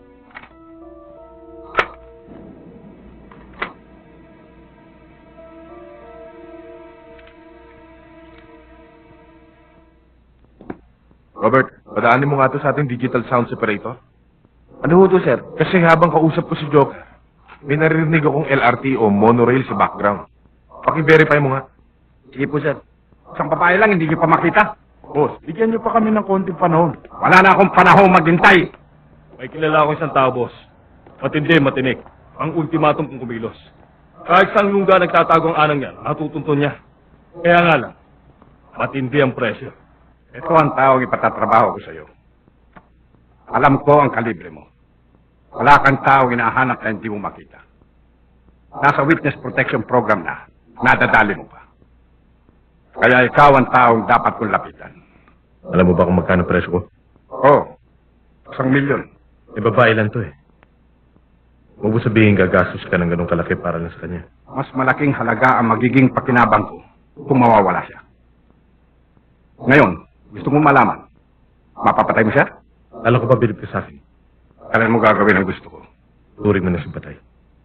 Robert, padaanin mo nga to sa ating digital sound separator. Ano ho to, sir? Kasi habang kausap ko si Joker, may naririnig akong LRT o monorail sa background. Paki-verify mo nga. Sige po, sir. Isang babae lang, hindi niyo pa makita. Boss, bigyan niyo pa kami ng konting panahon. Wala na akong panahon maghintay. May kilala akong isang tao, boss. Matindi, matinik. Ang ultimatum kung kumilos. Kahit saan lungga nagtatago ang anang yan, natutunton niya. Kaya nga lang, matindi ang presyo. Ito ang taong ipatatrabaho ko sa iyo. Alam ko ang kalibre mo. Wala kang taong hinahanap na hindi mo makita. Nasa witness protection program na, nadadali mo pa. Kaya ikaw ang taong dapat kong lapitan. Alam mo ba kung magkano presyo ko? Oo, 1,000,000. Eh, babae lang to eh. Huwag mo sabihin gagastos ka ng ganong kalaki para lang sa kanya. Mas malaking halaga ang magiging pakinabang ko kung mawawala siya. Ngayon, gusto mo malaman, mapapatay mo siya? Alam ko pa bilib ka sa akin. Kailan mo gagawin ang gusto ko? Turing mo na siyang patay.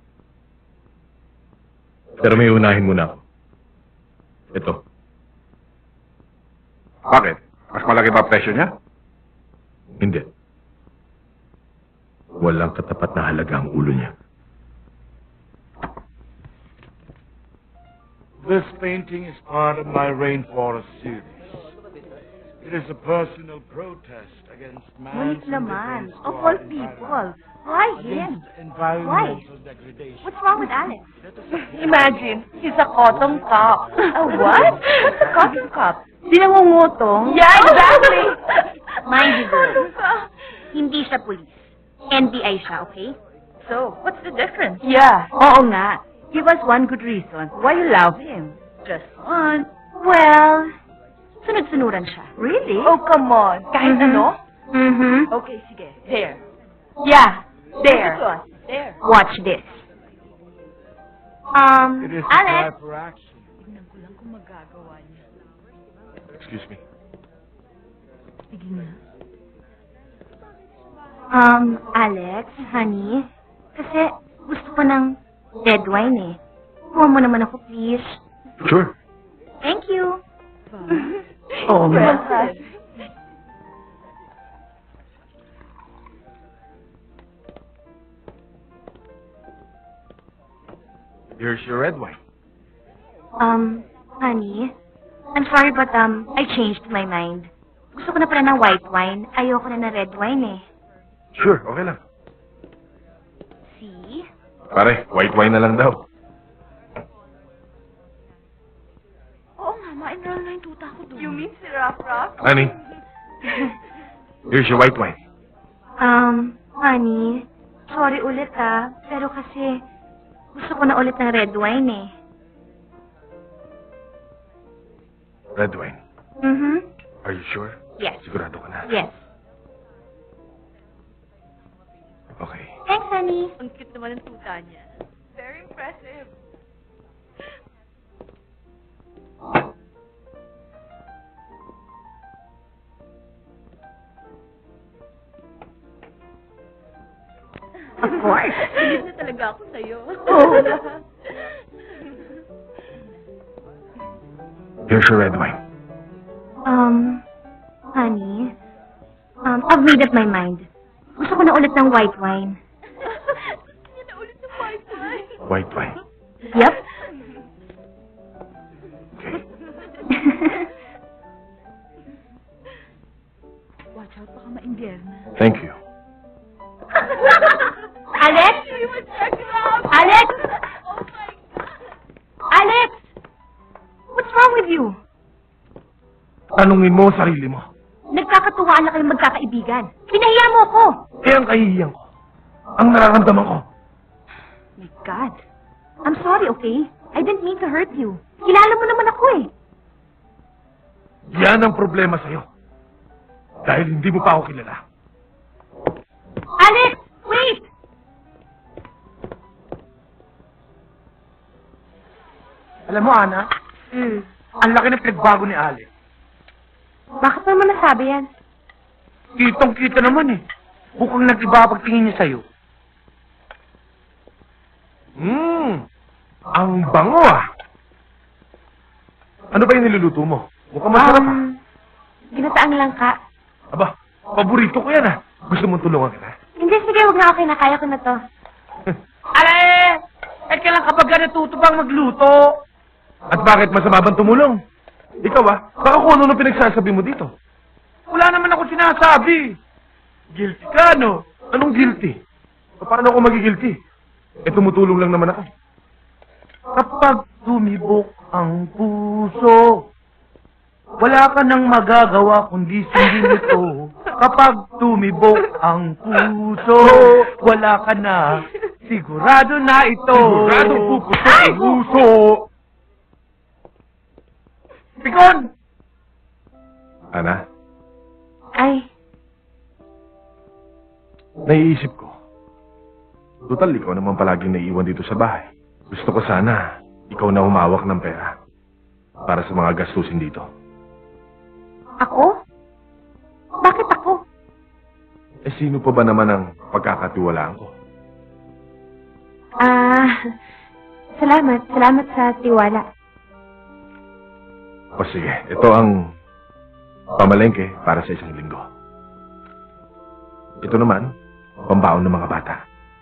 Pero may unahin muna ako. Ito. Bakit? Mas malaki ba presyo niya? Hindi. Walang katapat na halaga ang ulo niya. This painting is part of my rainforest series. It is a personal protest against man's Ngunit naman, indifference to of our all people, environment, why him? against environmental degradation. What's wrong with Alex? Imagine, he's a cotton cup. A what? What's a cotton cup? Di nangungutong? Yeah, exactly. Mind you, girl. Hindi siya police. NBI siya, okay? So, what's the difference? Yeah. Oo nga. Give us one good reason why you love him. Just one. Well, sunod-sunuran siya. Really? Oh, come on. Kahit ano? Mm-hmm. Okay, sige. There. Yeah. There. Ito, there. Watch this. It is a Alex. cry for action. Tignan ko lang kung magagawa niya. Excuse me. Sige nga. Alex, honey, kasi gusto ko ng red wine eh. Kuha mo naman ako, please. Sure. Thank you. Oo nga. Here's your red wine. Honey, I'm sorry but I changed my mind. Gusto ko na pala ng white wine. Ayoko na ng red wine eh. Sure, okay lang. See? Pare, white wine na lang daw. Oo nga, ma-enroll na yung tuta ko doon. You mean si Raf? Honey, here's your white wine. Honey, sorry ulit pero kasi gusto ko na ulit ng red wine eh. Red wine. Mm-hmm. Are you sure? Yes. Sigurado ka na? Yes. Okay. Thanks, honey. Ang cute naman ng tuta niya. Very impressive. Of course. Pilit na talaga ako sa'yo. Here's your red wine. Honey, I've made up my mind. Gusto ko na ulit ng white wine. Yan na ulit ng white wine. White wine. Yep. Okay. Watch out, baka ma-imbierna. Thank you. Alex? Alex? Oh my God! Alex! What's wrong with you? Tanungin mo sarili mo. Nagkakatuwaan na kayong magkakaibigan. Pinahiya mo ako. Eh, ang kahihiyan ko. Ang nararamdaman ko. My God. I'm sorry, okay? I didn't mean to hurt you. Kilala mo naman ako eh. Yan ang problema sa'yo. Dahil hindi mo pa ako kilala. Alex! Wait! Alam mo, Ana, ang laki ng pinagbago ni Alex. Bakit naman nasabi yan? Kitong-kita naman eh. Bukang nag-iba pagtingin niya sa'yo. Ang bango ah. Ano ba yung niluluto mo? Mukhang masarap ah. Ginataang langka. Aba, paborito ko yan ah. Gusto mong tulungan kita? Hindi, sige, wag na okay na. Kaya ko na to. Ale! Eh, kailan kapag ka natutubang magluto? At bakit masama bang tumulong? Ikaw ah, baka kung ano pinagsasabi mo dito. Wala naman ako sinasabi. Guilty ka, no? Anong guilty? Paano ako magigilty? Eh, tumutulong lang naman ako. Kapag tumibok ang puso, wala ka nang magagawa kundi sundin ito. Kapag tumibok ang puso, wala ka na. Sigurado na ito. Sigurado puputok ang puso. Pikon! Ana, Ay, naiisip ko. Total, ikaw naman palaging naiiwan dito sa bahay. Gusto ko sana, ikaw na humawak ng pera para sa mga gastusin dito. ako? Bakit ako? Eh, sino pa ba naman ang pagkakatiwalaan ko? Salamat. Salamat sa tiwala. O sige, ito ang pamalengke para sa isang linggo. Ito naman, pambaon ng mga bata.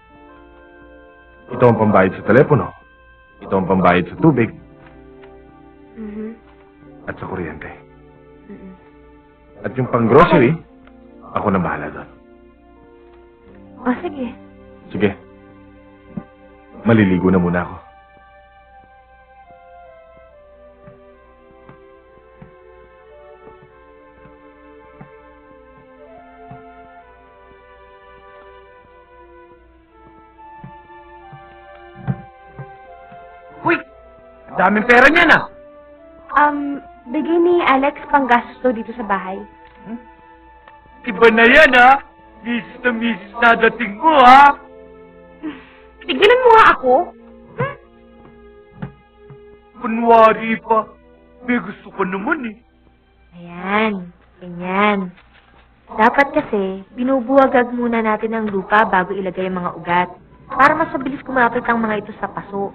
Ito ang pambayad sa telepono. Ito ang pambayad sa tubig at sa kuryente. At yung pang-grocery, ako nang bahala doon. O, sige. Sige. Maliligo na muna ako. Uy! Ang daming pera niya na. Bigay ni Alex pang gasto dito sa bahay. Iba na yan, ha? Misis na misis na dating mo, ha? Tigilan mo nga ako. Kunwari pa. May gusto ko naman, eh. Ayan. Ganyan. Dapat kasi, binubuwagag muna natin ang lupa bago ilagay ang mga ugat. Para mas mabilis kumapit ang mga ito sa paso.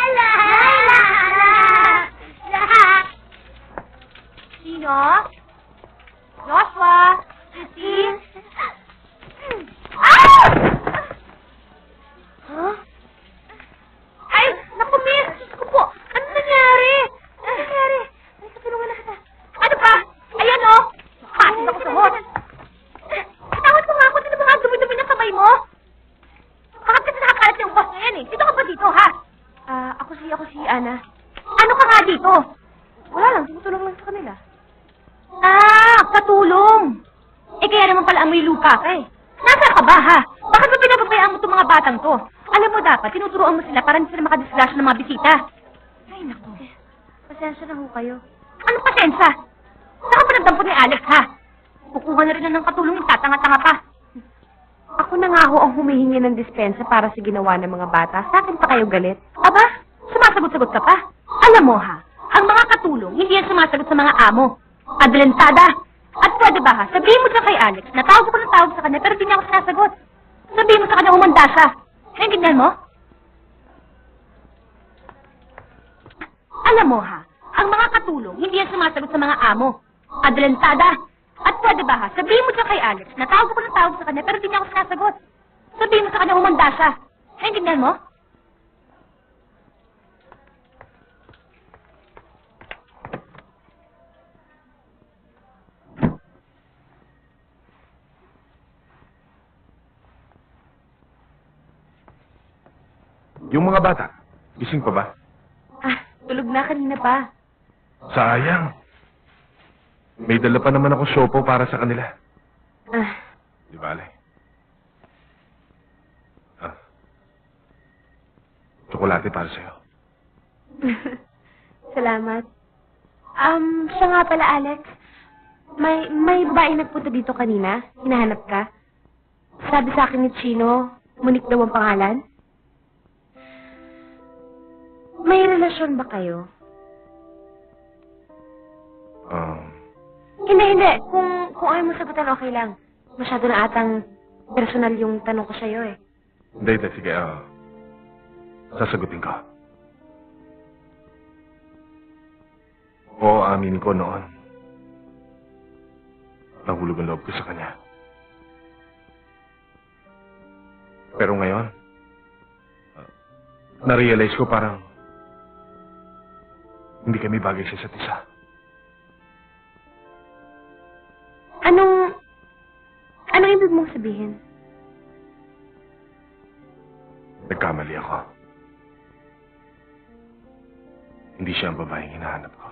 Sino? ako si Ana. Ano ka nga dito? Wala lang, tumutulong lang sa kanila. Ah, katulong! Eh kaya naman pala amoy lupa ka eh. Nasaan ka ba ha? Bakit ba pinababayaan mo itong mga batang to? Alam mo dapat, tinuturoan mo sila para hindi sila makadisgrasya ng mga bisita. Ay, naku. Pasensya na ho kayo. Anong pasensya? Saka pa nagdampo ni Alex ha? Kukuha na rin na ng katulong yung tatanga-tanga pa. Ako na nga ho ang humihingi ng dispensa para sa ginawa ng mga bata. Sa akin pa kayo galit? Aba, sumasagot-sagot ka pa. Alam mo ha, ang mga katulong, hindi yan sumasagot sa mga amo. Adelantada! At pwede ba ha, sabihin mo siya kay Alex na tawag ko ng tawag sa kanya pero di niya ako sinasagot. Sabihin mo sa kanya humanda siya. Naintindihan mo? Alam mo ha, ang mga katulong, hindi yan sumasagot sa mga amo. Adelantada! At pwede ba ha, sabihin mo siya kay Alex na tawag ko ng tawag sa kanya pero di niya ako sinasagot. Sabihin mo sa kanya humanda siya. Naintindihan mo? Yung mga bata, gising pa ba? Ah, tulog na kanina pa. Sayang. May dala pa naman ako siopo para sa kanila. Ah, Di ba, Ale? Tsokolate para sa'yo. salamat. Siya nga pala, Alex. May babae nagpunta dito kanina. Hinahanap ka. Sabi sa akin ni Chino, Monique daw ang pangalan. May relasyon ba kayo? Hindi. Kung ayaw mo sagutan, okay lang. Masyado na atang personal yung tanong ko sa'yo eh. Hindi. Sige. Sasagutin ko. Oo, aminin ko noon. Nahulog ang loob ko sa kanya. Pero ngayon, na-realize ko parang hindi kami bagay sa isa't isa. Anong ibig mong sabihin? Nagkamali ako. Hindi siya ang babaeng hinahanap ko.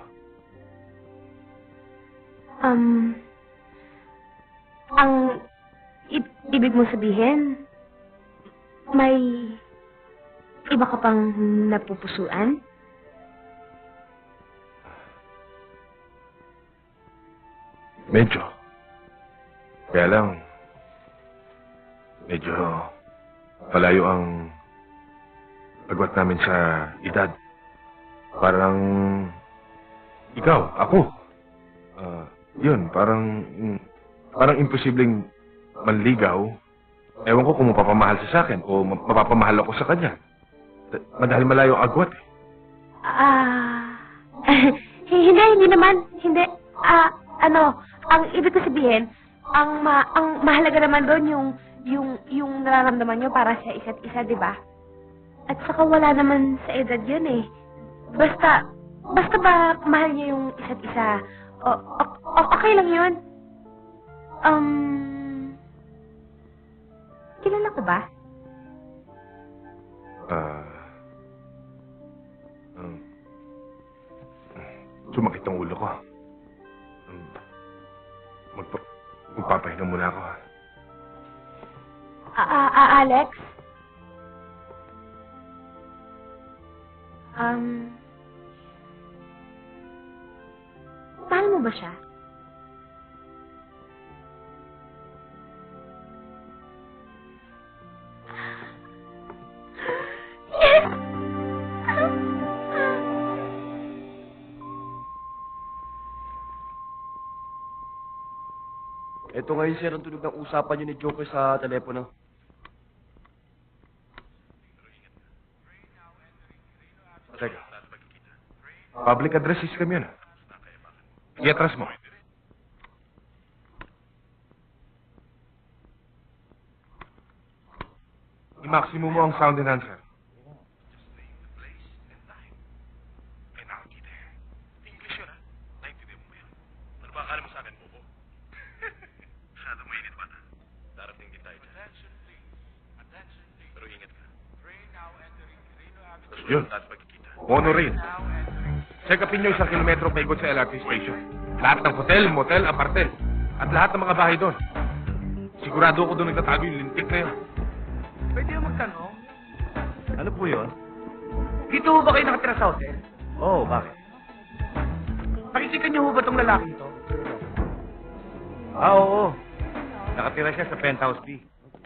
Ang ibig mong sabihin, may iba ka pang napupusuan? Medyo. Kaya lang, medyo palayo ang agwat namin sa edad. Parang ikaw, ako. Yun, parang imposibleng manligaw. Ewan ko kung mapapamahal siya sa akin o mapapamahal ako sa kanya. Madahil malayo ang agwat eh. Hindi naman. Hindi. Ang ibig ko sabihin, ang mahalaga naman doon yung nararamdaman nyo para sa isa't isa, di ba? At saka wala naman sa edad yun eh. Basta ba mahal niya yung isa't isa, okay lang yun. Kilala ko ba? Sumakit ang ulo ko. Magpapahinga muna ako. Alex? Mahal mo ba siya? Yes! Ito ngayon, sir, ang tunog ng usapan niyo ni Joker sa telepono. Teka. Public address system yun. I-atras mo. I-maximum mo ang sound enhancer. English yun, ha? Naintindihan mo ba yan? Ano ba akala mo sa akin, Bobo? Masyado mainit ba na? Darating din tayo dyan. Pero ingat ka. Yun. Monorail. Check upin nyo 1 kilometro paikot sa LRT station. Lahat ng hotel, motel, apartel. At lahat ng mga bahay doon. Sigurado ako doon nagtatago yung lintik na yun. Pwede yung magtanong? Ano po yun? Dito ho ba kayo nakatira sa hotel? Oo, bakit? Pakisikan niyo ho ba itong lalaking to? Oo. Nakatira siya sa Penthouse B.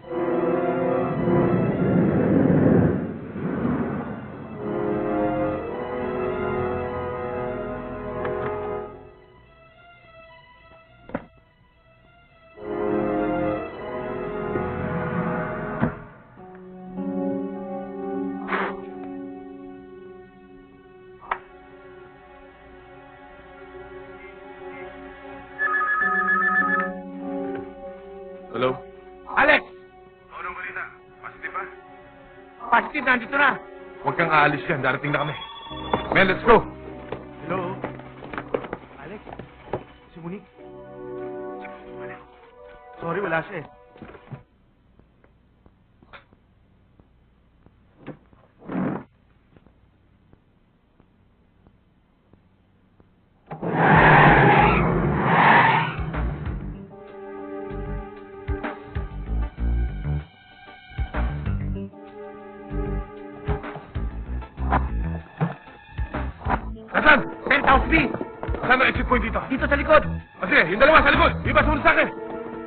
Hello? Alex! Anong balita? Positive ba? Positive, nandito na. Huwag kang aalis yan. Darating na kami. Men, let's go! Hello? Alex? Si Monique? Sorry, wala siya eh. Nasaan? Penthouse B! Saan ang exit point dito? Dito sa likod. O sige, yung dalawa sa likod. Iba sumunod sa akin.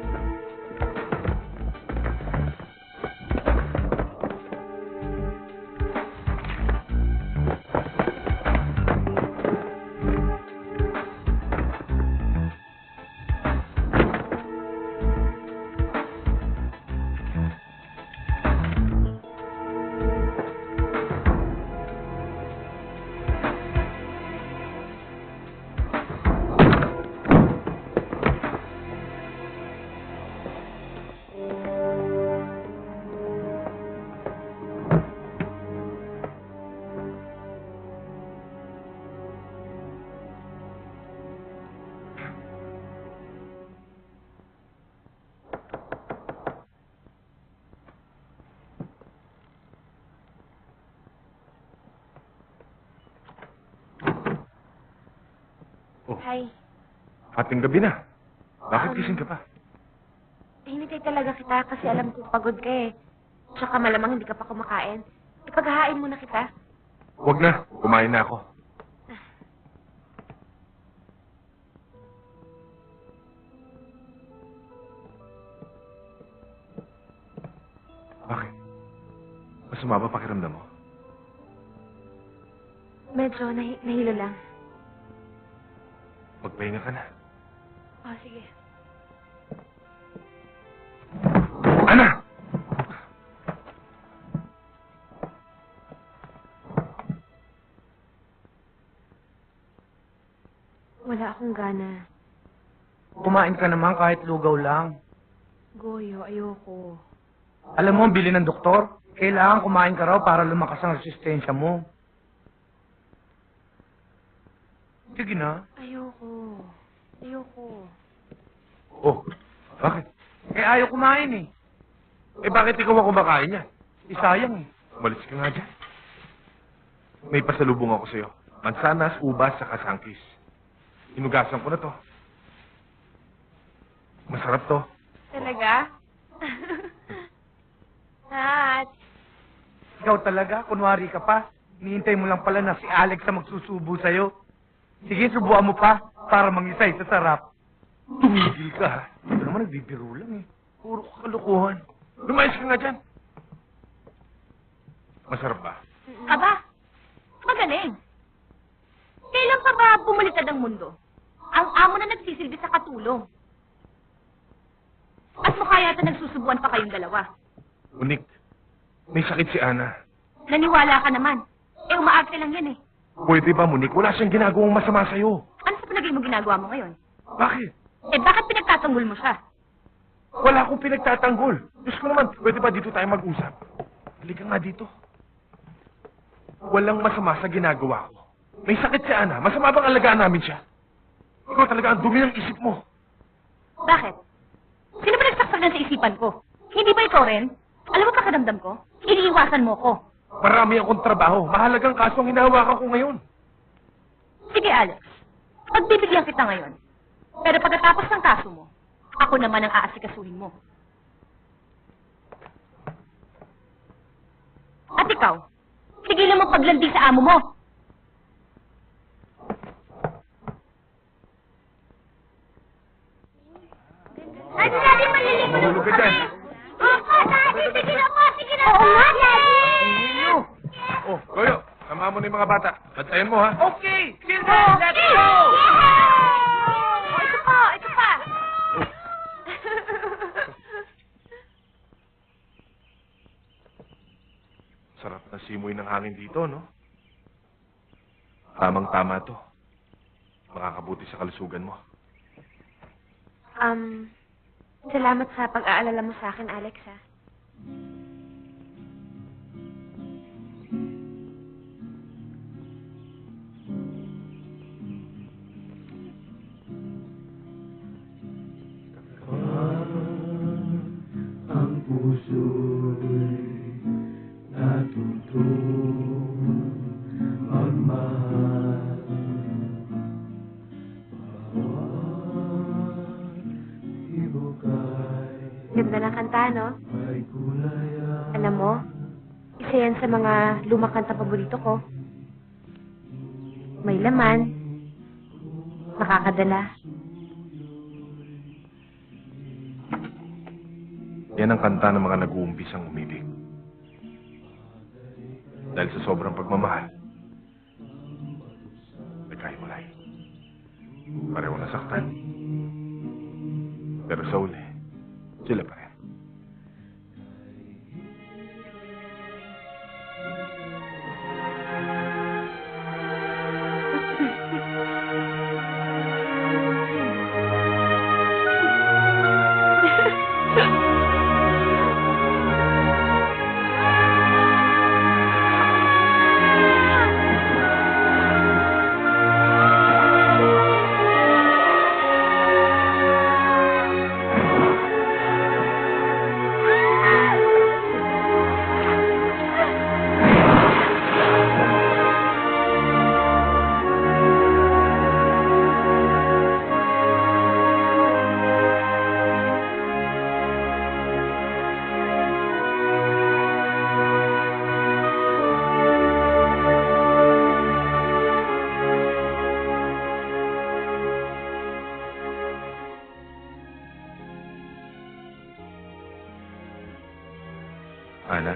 Hi. Ating gabi na. Bakit gising ka pa? Hinintay talaga kita kasi alam ko pagod ka eh. Tsaka malamang hindi ka pa kumakain. Ipaghahain muna kita. Huwag na. Kumain na ako. Bakit? Masama ba pakiramdam mo? Medyo nahilo lang. Magpahinga ka na. Oh, sige. Ana! Wala akong gana. Kumain ka naman kahit lugaw lang. Goyo, ayoko. Alam mo, ang bili ng doktor, kailangan kumain ka raw para lumakas ang resistensya mo. Sige na. Ayoko. Ayoko. Oh, bakit? Eh, ayaw kumain eh. Eh, bakit ikaw ang kumakain niya? Isayang eh. Umalis ka nga dyan. May pasalubong ako sa'yo. Mansanas, ubas, saka sangkis. Inugasan ko na to. Masarap to. Talaga? Hat. Ikaw talaga, kunwari ka pa. Hinihintay mo lang pala na si Alex ang magsusubo sa'yo. Sige, subuan mo pa para mangisay sa sarap. Tumigil ka. Ito naman nagbibiro lang eh. Puro kalokohan. Lumayas ka nga dyan. Masarap ba? Aba, magaling. Kailan pa ba bumaliktad ang mundo? Ang amo na nagsisilbi sa katulong. At mukha yata nagsusubuan pa kayong dalawa. Unik. May sakit si Ana. Naniwala ka naman. Eh, umaarte lang yan eh. Pwede ba, Munik? Wala siyang ginagawang masama sa'yo. Ano sa palagay mo ginagawa mo ngayon? Bakit? Eh, bakit pinagtatanggol mo siya? Wala akong pinagtatanggol. Diyos ko naman, pwede ba dito tayo mag-usap? Halika nga dito. Walang masama sa ginagawa ko. May sakit si Ana. Masama bang alagaan namin siya? Ikaw talaga ang dumi ng isip mo. Bakit? Sino ba nagsaksakan sa isipan ko? Hindi ba ikaw rin? Alam mo pakiramdam ko? Iniiwasan mo ko. Marami akong trabaho. Mahalagang kaso ang hinahawakan ko ngayon. Sige, Alex. Pagbibigyan kita ngayon. Pero pagkatapos ng kaso mo, ako naman ang aasikasuhin mo. At ikaw, tigilan mo paglandi sa amo mo. Daddy, Daddy, maliligo na Mahulog ka dyan. Opo, Daddy, sige na po, sige na po. Oo nga, Daddy. Oh, Goyo, sama mo na yung mga bata. Bantayan mo, ha? Okay, children, let's go! Oh, ito pa, ito pa. Sarap na simoy ng hangin dito, no? Tamang-tama to. Makakabuti sa kalusugan mo. Salamat sa pag-aalala mo sa akin, Alex, ha? Ang puso'y natutong magmahal. Bawat ibukay Ganda ng kanta, no? may kulay ang Alam mo, isa yan sa mga lumang kanta paborito ko. May laman. Nakakadala. Yan ang kanta ng mga nag-uumpisang umibig. Dahil sa sobrang pagmamahal, nagkahiwalay. Pareho nasaktan. Pero sa uli, sila pa rin. Ana?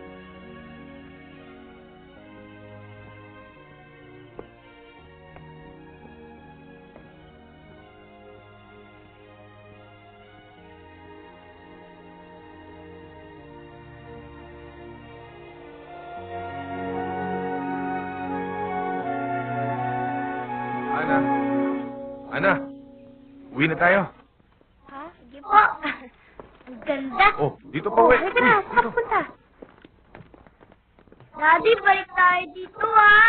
Ana? Ana? Uwi na tayo. Ha? Sige po. Ang ganda. Oh, dito pa uwi. Halika na, saan ka pupunta? Daddy, balik tayo dito, ha?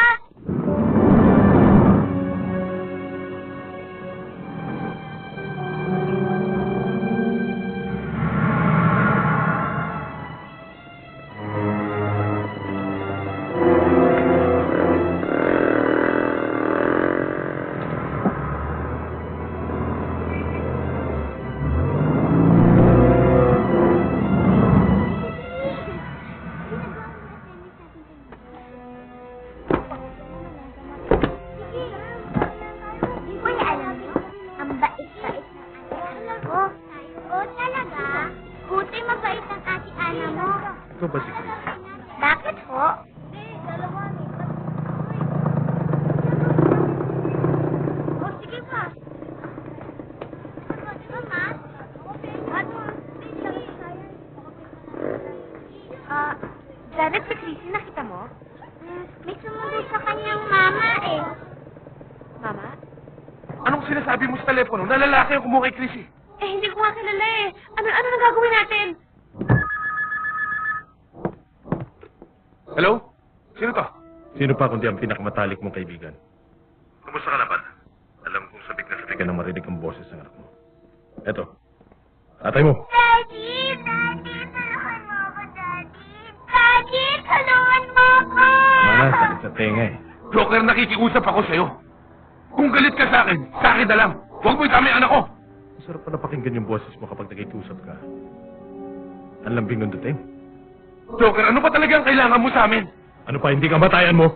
Uy, alam mo, ang bait-bait ng ate Ana ko. Oo, talaga? Buti mabait ang ate Ana mo. Ito ba si Chris? Bakit ho? O, sige pa. Mama? Janet, si Chrissy, nakita mo? May sumunod sa kanyang mama eh. Mama? Anong sinasabi mo sa telepono? Na lalaki ang kumuha kay Chrissy. Eh, hindi ko nga kilala eh. Ano na gagawin natin? Hello? Sino to? Sino pa kundi ang pinakamatalik mong kaibigan? Kumusta ka na, Pat? Alam kong sabik na sabik ka nang marinig ang boses ng anak mo. Eto, tatay mo. Daddy! Daddy! Tulungan mo ako, Daddy! Daddy! Tulungan mo na, sakit sa tenga eh. Joker, nakikiusap ako sa'yo. Kung galit ka sa akin na lang. Huwag mo itama yung anak ko. Masarap pa napakinggan yung boses mo kapag nakikiusap ka. Ang lambing ng dating. Joker, ano ba talaga ang kailangan mo sa amin? Ano pa, hindi kamatayan mo?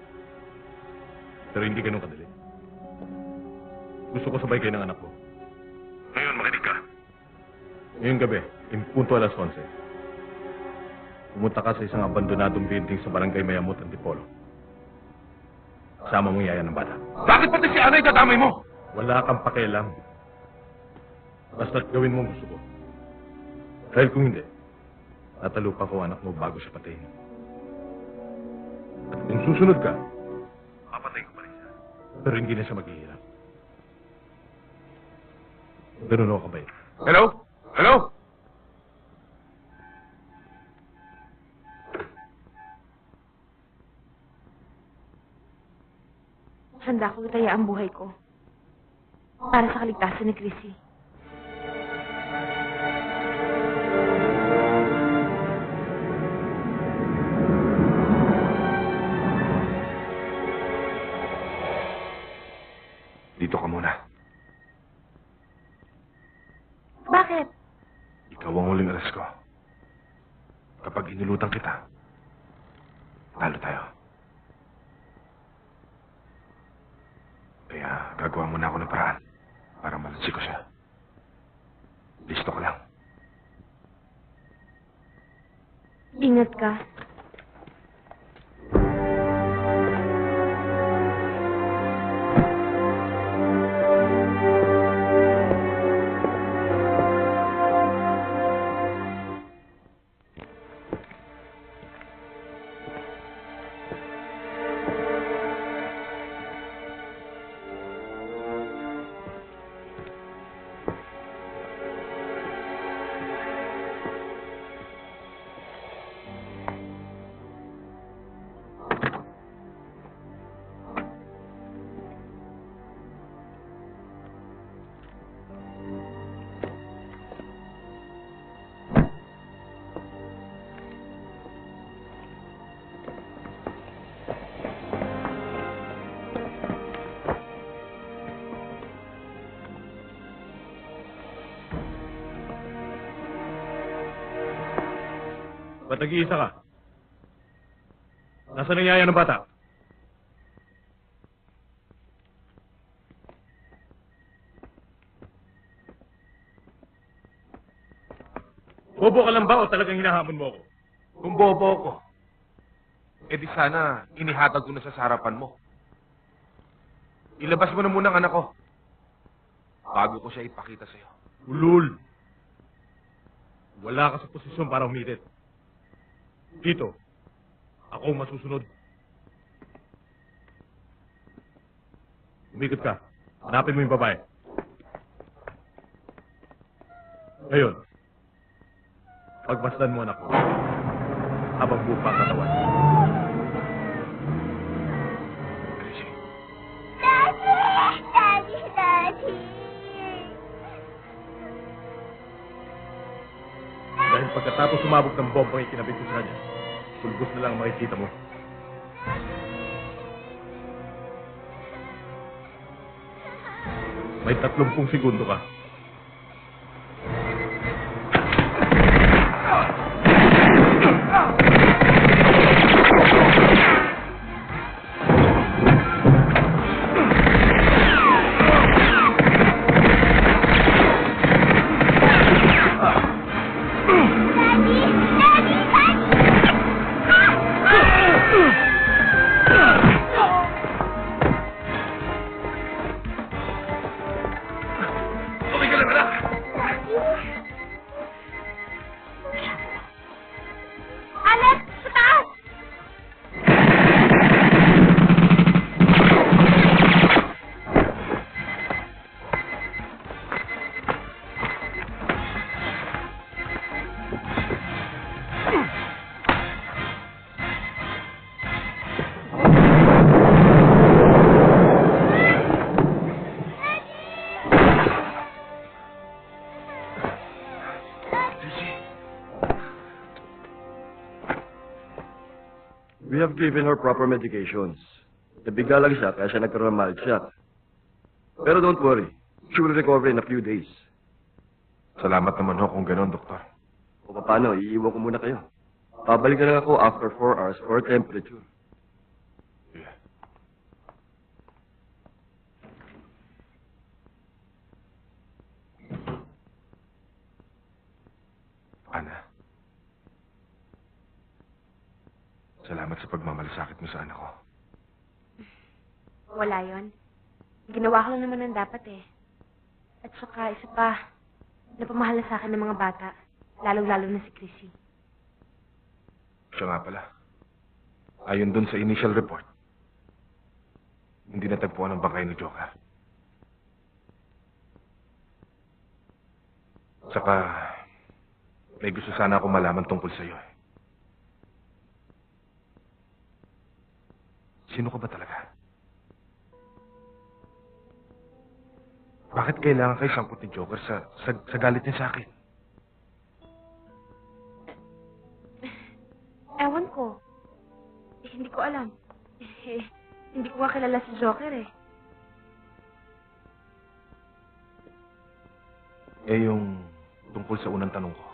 Pero hindi ganun kadali. Gusto ko sabay kayo ng anak ko. Ngayon, makinig ka. Ngayong gabi, impunto alas 11. Pumunta ka sa isang abandonadong building sa barangay Mayamot, Antipolo. Kasama mo yaya ng bata. Bakit pati si Anay tatamay mo? Wala kang pakialam. Basta't gawin mo ang gusto ko. Dahil kung hindi, tatalupa ko anak mo bago siya patayin. At kung susunod ka, papatay ko pa rin siya. Pero hindi na siya maghihirap. Ganun ako kabay. Hello? Hello? Handa kong itaya ang buhay ko para sa kaligtasan ni Chrissy. Dito ka muna. Bakit? Ikaw ang huling alas ko. Kapag inulutan kita, talo tayo. Kaya gagawa muna ako ng paraan para malansi ko siya. Listo ka lang. Ingat ka. Ba't nag-iisa ka? Nasaan ang yaya ng bata? Bobo ka lang ba o talagang hinahamon mo ako? Kung bobo ako, di sana inihatag ko na sa harapan mo. Ilabas mo na muna ang anak ko bago ko siya ipakita sa'yo. Ulul! Wala ka sa posisyon para umilit. Dito, ako ang masusunod. Umikot ka. Hanapin mo yung babae. Ngayon, pagmasdan mo anak ko habang buo pa ang katawan. Daddy! Dahil pagkatapos sumabog ng bombang ikinabit ko sa kanya, sulbos na lang ang makikita mo. May 30 segundo ka. We have given her proper medications. Nabigla lang siya kaya siya nagkaroon ng mild shock. Pero don't worry. She will recover in a few days. Salamat naman ho kung gano'n, doktor. O paano, iiwan ko muna kayo. Babalik na lang ako after 4 hours for temperature. Yeah. Ana. Salamat sa pagmamalasakit mo sa anak ko. Wala yon. Ginawa ko lang naman ang dapat eh. At saka, isa pa, napamahala sa akin ng mga bata. Lalong-lalo na si Chrissy. Siya nga pala. Ayon dun sa initial report, hindi natagpuan ang bangkay ni Joker. Saka, may gusto sana ako malaman tungkol sa'yo eh. Sino ka ba talaga? Bakit kailangan kayo sangkot ni Joker sa galit niya sa akin? Ewan ko. Hindi ko alam. Hindi ko nga kilala si Joker eh. Yung tungkol sa unang tanong ko,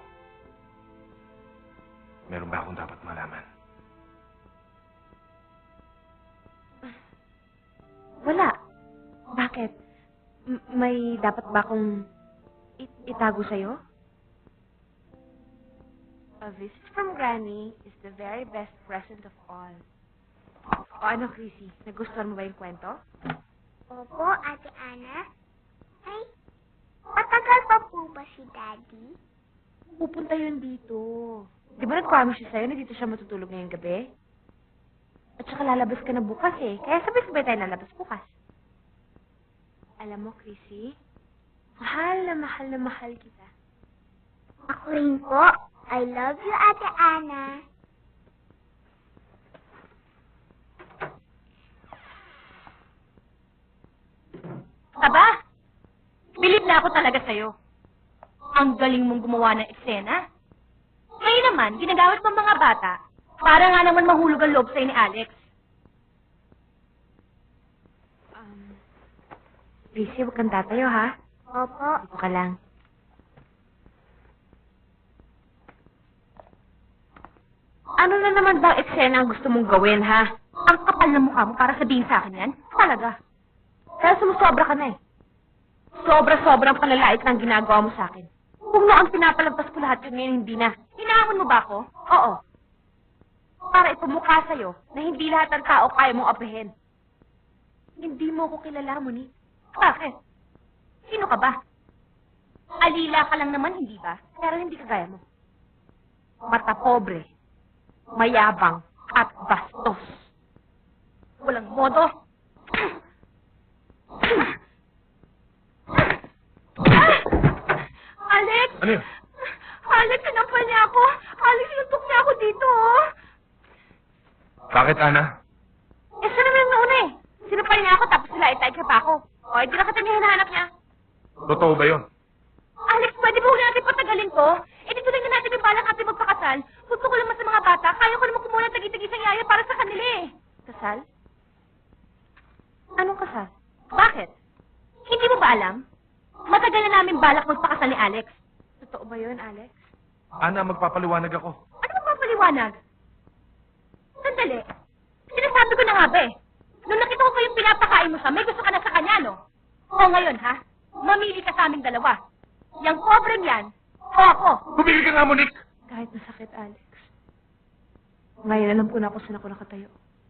meron ba akong dapat malaman? Wala. Bakit? May dapat ba akong itago sa'yo? A visit from Granny is the very best present of all. O ano, Chrissy? Nagustuhan mo ba yung kwento? Opo, Ate Ana. Ay, matagal pa po ba si Daddy? Pupunta yun dito. Di ba nag-promise siya sa'yo na dito siya matutulog ngayong gabi? At saka lalabas ka na bukas eh. Kaya sabay-sabay tayo lalabas bukas. Alam mo, Chrissy, mahal na mahal kita. Ako rin po. I love you, Ate Ana. Aba, bilib na ako talaga sa'yo. Ang galing mong gumawa ng eksena. Ngayon naman, ginagamit mo mga bata para nga naman mahulog ang loob sa'yo ni Alex. Chrissy, huwag kang tatayo, ha? Opo. Dito ka lang. Ano na naman ba eksena ang gusto mong gawin, ha? Ang kapal na mukha mo para sabihin sa akin yan? Talaga. Kaya sumusobra ka na eh. Sobra-sobrang palalait ng ginagawa mo sa akin. Kung noon pinapalagpas ko lahat yun, ngayon hindi na. Hinahamon mo ba ako? Oo. Para ipamukha sa'yo na hindi lahat ng tao kaya mong apehin. Hindi mo ko kilala, Monique. Bakit? Sino ka ba? Alila ka lang naman, hindi ba? Pero hindi kagaya mo. Mata pobre, mayabang, at bastos. Walang modo. Alex! Ano yun? Alex, sinampal niya ako. Alex, sinuntok niya ako dito, oh. Bakit, Ana? Eh, siya naman yung nauna eh. Sinampal niya ako tapos sila itay pa ako. O, hindi na kita niya hinahanap niya. Totoo ba yun? Alex, pwede ba huwag natin patagalin to? Eh, dito lang na natin may balak natin magpakasal. Gusto ko lang mas sa mga bata. Kaya ko naman kumuha ng tagi-tagisang yaya para sa kanila eh. Kasal? Anong kasal? Bakit? Hindi mo ba alam? Matagal na namin balak magpakasal ni Alex. Totoo ba yun, Alex? Ana, magpapaliwanag ako. Ano magpapaliwanag? Sandali. Sinasabi ko na nga ba eh. Nung nakita ko kayong pinapakain mo siya, may gusto ka na sa kanya, no? O ngayon, ha? Mamili ka sa aming dalawa. Yang pobreng yan, o ako. Bumili ka nga, Monique! Kahit masakit, Alex. Ngayon alam ko na kung saan ako nakatayo.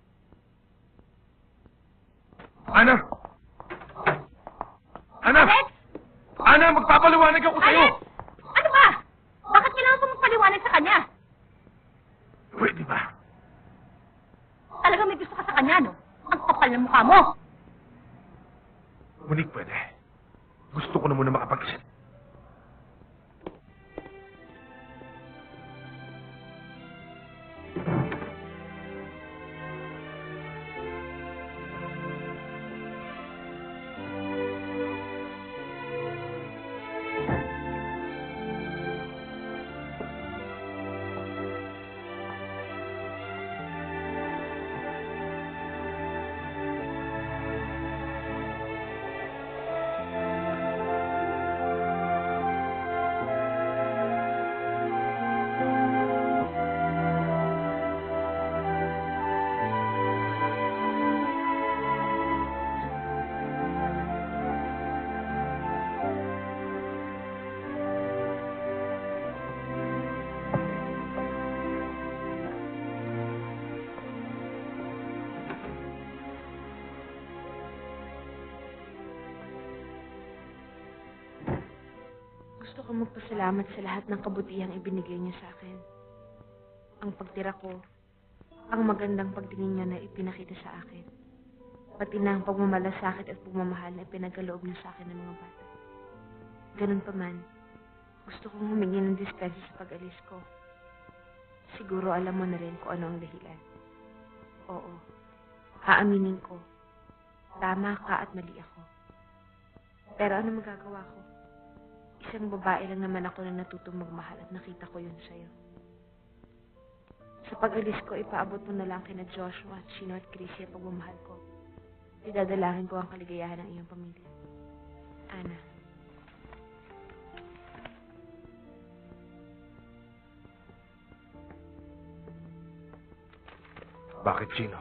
Ana! Ana! Alex! Ana, magpapaliwanag ako sa'yo! Alex! Ano ba? Bakit kailangan ko magpaliwanag sa kanya? Pwede ba? Talagang may gusto ka sa kanya, no? Ang kapal ng mukha mo. Monique, pwede. Gusto ko na muna makapag-isip. Gusto ko magpasalamat sa lahat ng kabutihang ibinigay niya sa akin. Ang pagtira ko, ang magandang pagtingin niya na ipinakita sa akin. Pati na ang pagmamalasakit at pagmamahal na ipinagaloob niya sa akin ng mga bata. Ganun pa man, gusto kong humingi ng dispensa sa pag-alis ko. Siguro alam mo na rin kung ano ang dahilan. Oo, aaminin ko. Tama ka at mali ako. Pero ano magagawa ko? Isang babae lang naman ako na natutong magmahal at nakita ko yun sa'yo. Sa pag-alis ko, ipaabot mo na lang kina Joshua, Chino at Chrissy ang pagmamahal ko. Idadalangin ko ang kaligayahan ng iyong pamilya. Ana. Bakit, Chino?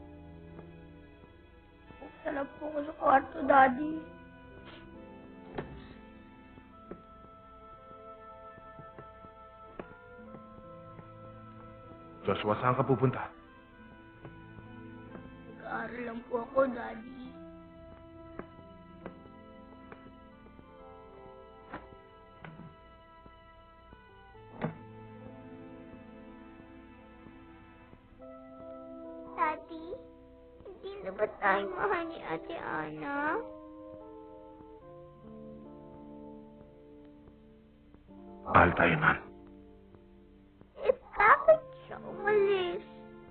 Buksan na po ako sa kwarto, Daddy. Joshua, saan ka pupunta? Nag-aaral lang po ako, Daddy. Daddy, hindi na ba tayo mahal ni Ate Ana? Mahal tayo, Nan. Eh, bakit siya umalis?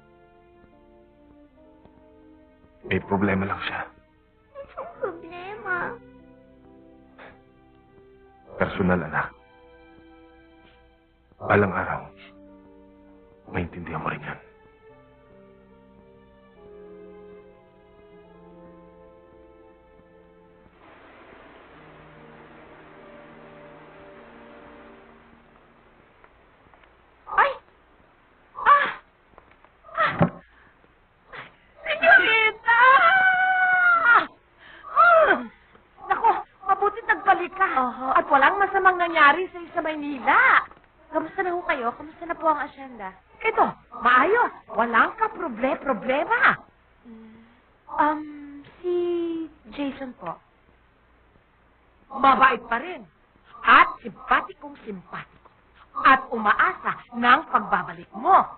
May problema lang siya. Anong problema? Personal, anak. Balang araw, maintindihan mo rin yan. Senyorita! Naku, mabuti nagbalik ka. At walang masamang nangyari sa Maynila. Kamusta na ho kayo? Kamusta na po ang asyenda? Ito, maayos. Walang problema. Si Jason po. Mabait pa rin. At simpatikong simpatiko. At umaasa ng pagbabalik mo.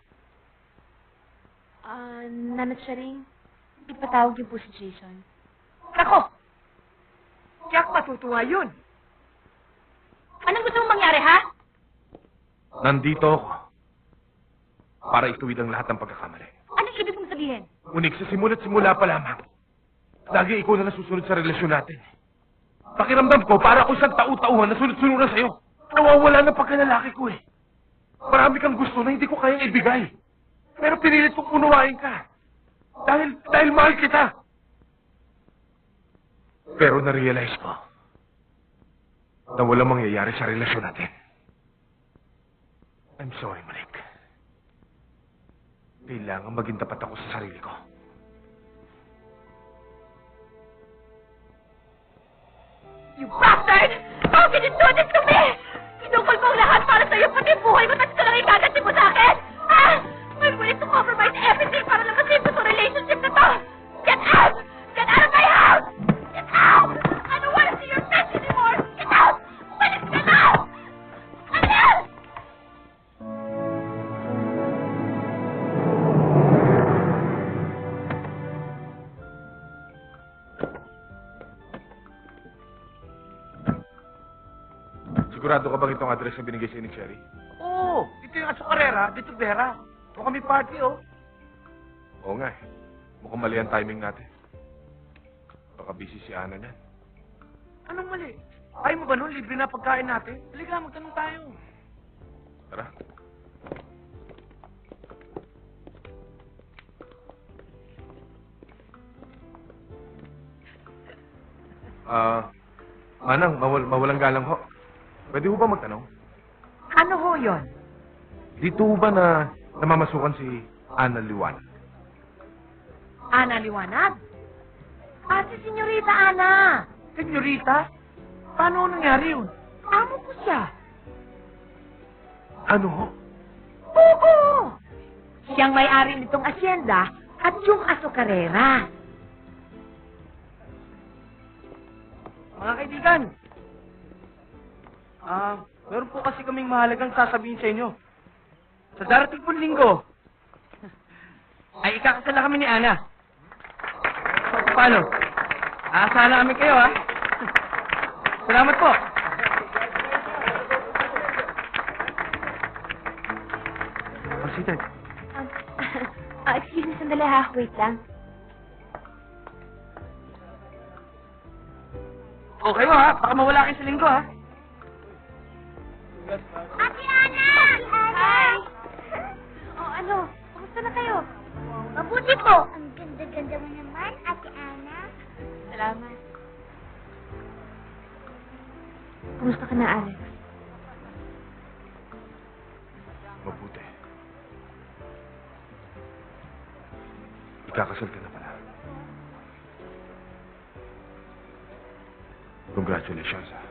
Nanat Sharing, ipatawag niyo po si Jason. Nako! Tiyak matutuwa yun. Anong gusto mong mangyari, ha? Nandito ako para ituwid ang lahat ng pagkakamali. Anong ibig mong sabihin? Unik, sa simula't-simula pa lamang. Lagi ikaw na nasusunod sa relasyon natin. Pakiramdam ko, para ako isang tau-tauhan na sunod-sunuran sa'yo. Nawawala na pagkalalaki ko eh. Marami kang gusto na hindi ko kayang ibigay. Pero pinilit kong unawain ka. Dahil mahal kita. Pero na-realize ko na walang mangyayari sa relasyon natin. I'm sorry, Malik. Kailangan maging tapat ako sa sarili ko. You bastard! How can you do this to me? Pinukol ko ang lahat para sa'yo, pati buhay mo, tapos ka lang ikaganti mo sa akin! Ah! I'm willing to compromise everything para lang masave ko sa relationship na to! Get out! Get out of my house! Get out! I don't want to see your face anymore! Get out! Umalis ka na! Alis! Sigurado ka bang itong address na binigay sa'yo ni Cherry? Oo, ito yung Azucarera, dito Vera. Ito kami party, oh. Oo nga eh. Mukhang mali ang timing natin. Baka busy si Ana niyan. Anong mali? Ayaw mo ba nun, libre na pagkain natin? Halika, magtanong tayo. Tara. Manang, mawalang galang ho. Pwede ho ba magtanong? Ano ho yun? Dito ho ba na namamasukan si Ana Liwan? Ana Liwanag? Si Senyorita Ana. Senyorita? Paano nangyari yun? Amo ko siya. Ano ho? Oo! Siyang may-ari nitong asyenda at yung Azucarera. Mga kaibigan, kasi kaming mahalagang sasabihin sa inyo. Sa darating pong linggo, ay ikakasala kami ni Ana. So, paano? Aasahan na kami kayo, ha? Salamat po. Sweetheart. Excuse me, sandali ha. Wait lang. Okay mo, ha? Baka mawala kayo sa linggo, ha? Ate Ana! Hi! Oh, ano? Kumusta na kayo? Mabuti po. Ang ganda-ganda mo naman, Ate Ana. Salamat. Kumusta ka na, Alex? Mabuti. Ikakasal ka na pala. Congratulations, ha?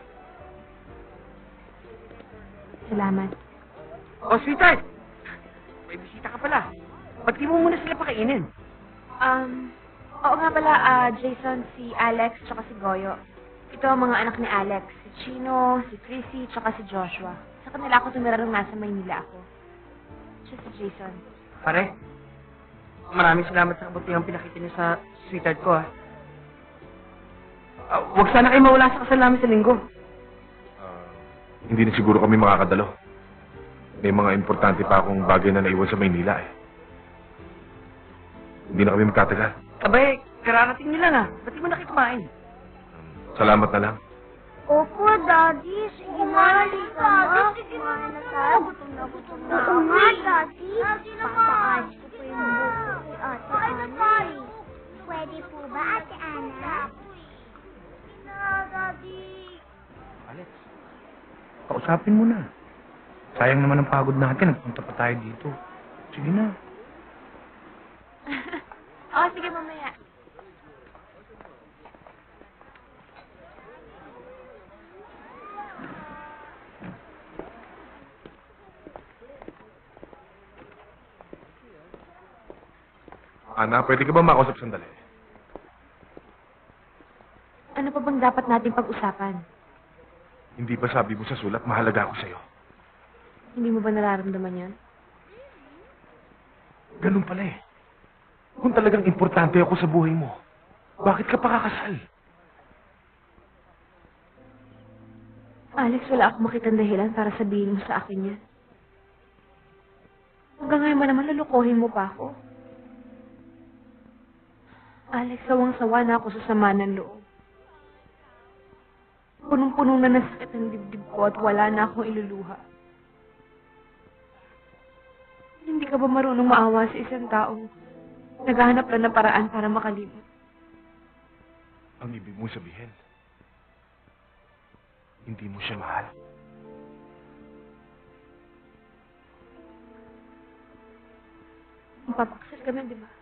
Salamat. Oh, sweetheart! May bisita ka pala. Ba't di mo muna sila pakainin? Oo nga pala, Jason, si Alex, tsaka si Goyo. Ito ang mga anak ni Alex. Si Chino, si Chrissy, tsaka si Joshua. Sa kanila ako tumira nung nasa Maynila ako. Siya si Jason. Pare, maraming salamat sa kabutihang pinakita niyo sa sweetheart ko, ha? Huwag sana kayo mawala sa kasal namin sa linggo. Hindi na siguro kami makakadalo. May mga importante pa akong bagay na naiwan sa Maynila, eh. Hindi na kami magtatagal. Abay, kararating nila na. Ba't di mo na kayo kumain? Salamat na lang. Opo, Daddy. Sige na, halika na. Sige na tayo. Gutom na ako. Oo nga, Daddy. Papaayos ko pa yung buko si Ate Ana. Pwede po ba, Ate Ana? Na, Daddy. Alex, kausapin mo na. Sayang naman ang pagod natin. Nagpunta pa tayo dito. Sige na. Oo, sige mamaya. Ana, pwede ka ba makausap sandali? Ano pa bang dapat natin pag-usapan? Hindi ba sabi mo sa sulat, mahalaga ako sa'yo? Hindi mo ba nararamdaman yan? Ganun pala, eh. Kung talagang importante ako sa buhay mo, bakit ka pa kakasal? Alex, wala akong makitang dahilan para sabihin mo sa akin yan. Hanggang ngayon ba naman lulukohin mo pa ako? Alex, sawang-sawa na ako sa sama ng loob. Punong-puno na ng sakit ang dibdib ko at wala na akong iluluha. Hindi ka ba marunong maawa sa isang taong naghahanap lang ng paraan para makalimot? Ang ibig mo sabihin, hindi mo siya mahal. Mapapaksal ka na, di ba?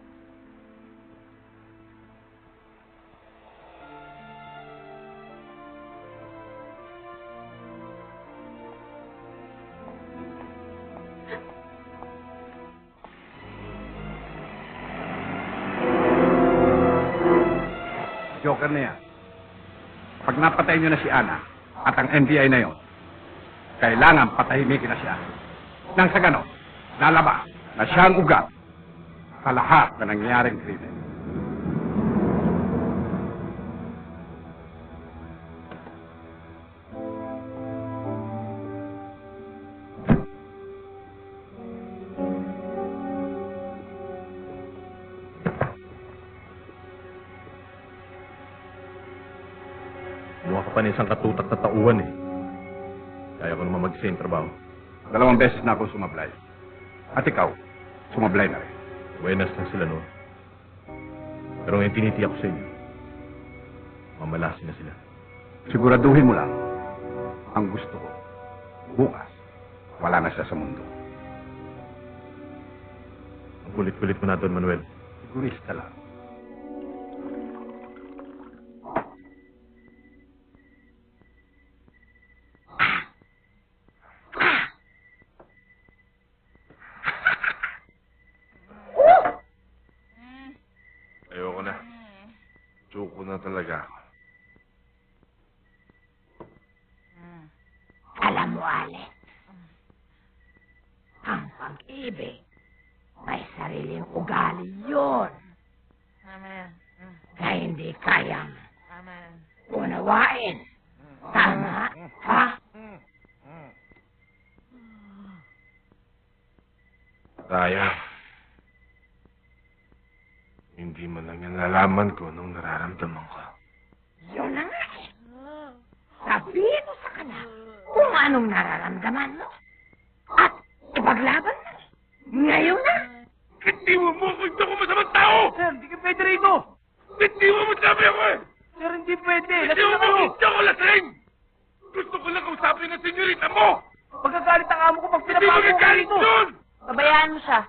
Joker na yan. Pag napatay nyo na si Ana at ang NBI na yon, kailangan patahimikin na siya. Nang sa ganon, lalabas na siya ang ugat sa lahat na nangyayaring krimen. Mukha ka pa na isang katutak na tauhan, eh. Kaya ko naman mag-isa yung trabaho. 2 beses na ako sumablay. At ikaw, sumablay na rin. Buenas lang sila noon. Pero ngayon tinitiyak ko sa inyo. Mamalasin na sila. Siguraduhin mo lang, ang gusto ko, bukas, wala na siya sa mundo. Ang kulit-kulit mo na, Don Manuel. Sigurista lang. Ayoko na. Tsuko na talaga ako. Alam mo, Alex, pag-ibig. May sariling ugali yun. Na hindi kayang unawain. Tama, ha? Sayang. Hindi man lang yan nalaman ko nung nararamdaman ko. Yun na nga eh. Sabihin mo sa kanya kung anong nararamdaman mo. At ipaglaban mo. Ngayon na. Bitiwan mo ako! Hindi ako masamang tao! Sir, hindi ka pwede rito. Bitiwan mo sabi ako eh! Sir, hindi pwede. Bitiwan mo! Hindi ako lasing! Gusto ko lang kausapin ng senyorita mo! Magagalit ang amo ko pag Hindi pinapago ko magagalit rito. yun! Pabayaan mo siya.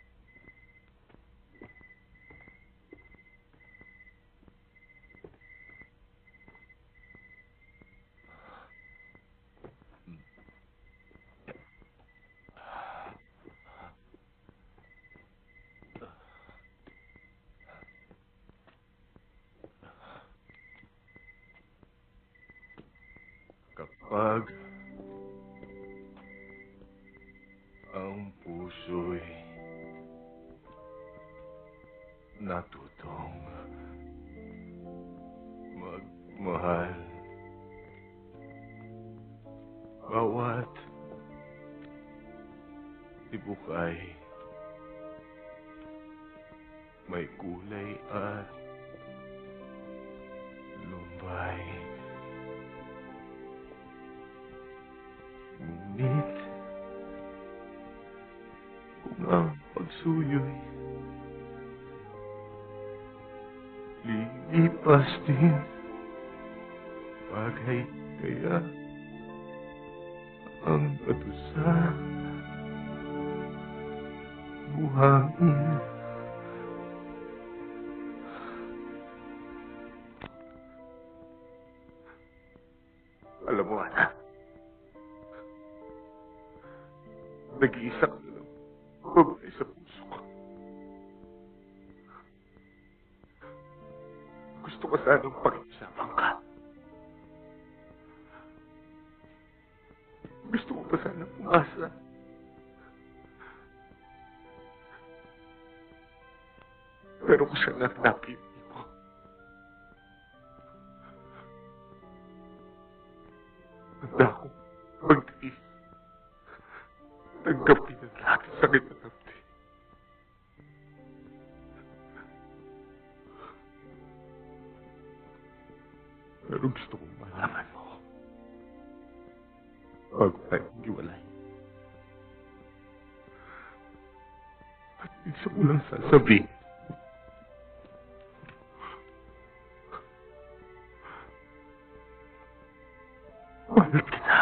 Kapag ang puso'y natutong magmahal, bawat tibok ay may kulay at lumbay. Ngunit, kung ang pagsuyo'y lilipas din, bagay kaya ang katusa buhangin. Alam mo, anak, nag-iisa ka na lang babae sa puso ko. Gusto ko sanang pakiusapan ka. Gusto ko pa sanang umasa. Pero kung siya nahanapin mo, handa akong magtiis. Tanggapin ang lahat ng sakit na nabdi. Pero gusto kong malaman mo bago tayo maghiwalay. At isa ko lang sasabihin. Mahal kita.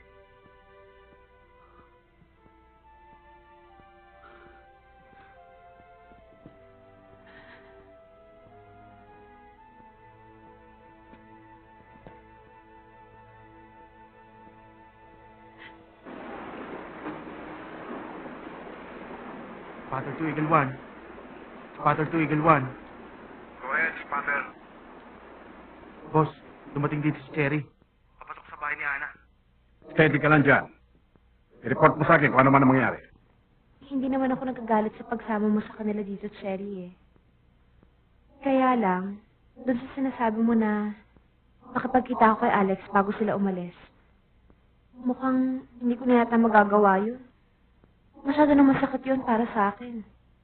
Spotter to Eagle 1. Spotter to Eagle 1. Go ahead, Spotter. Boss, dumating dito si Cherry. Papatok sa bahay ni Ana. Steady ka lang dyan. I-report mo sa akin kung ano man ang mangyari. Hindi naman ako nagkagalit sa pagsama mo sa kanila dito, Cherry eh. Kaya lang, doon sa sinasabi mo na makipagkita ako kay Alex bago sila umalis. Mukhang hindi ko na yata magagawa yun. Masyado na masakit yun para sa akin.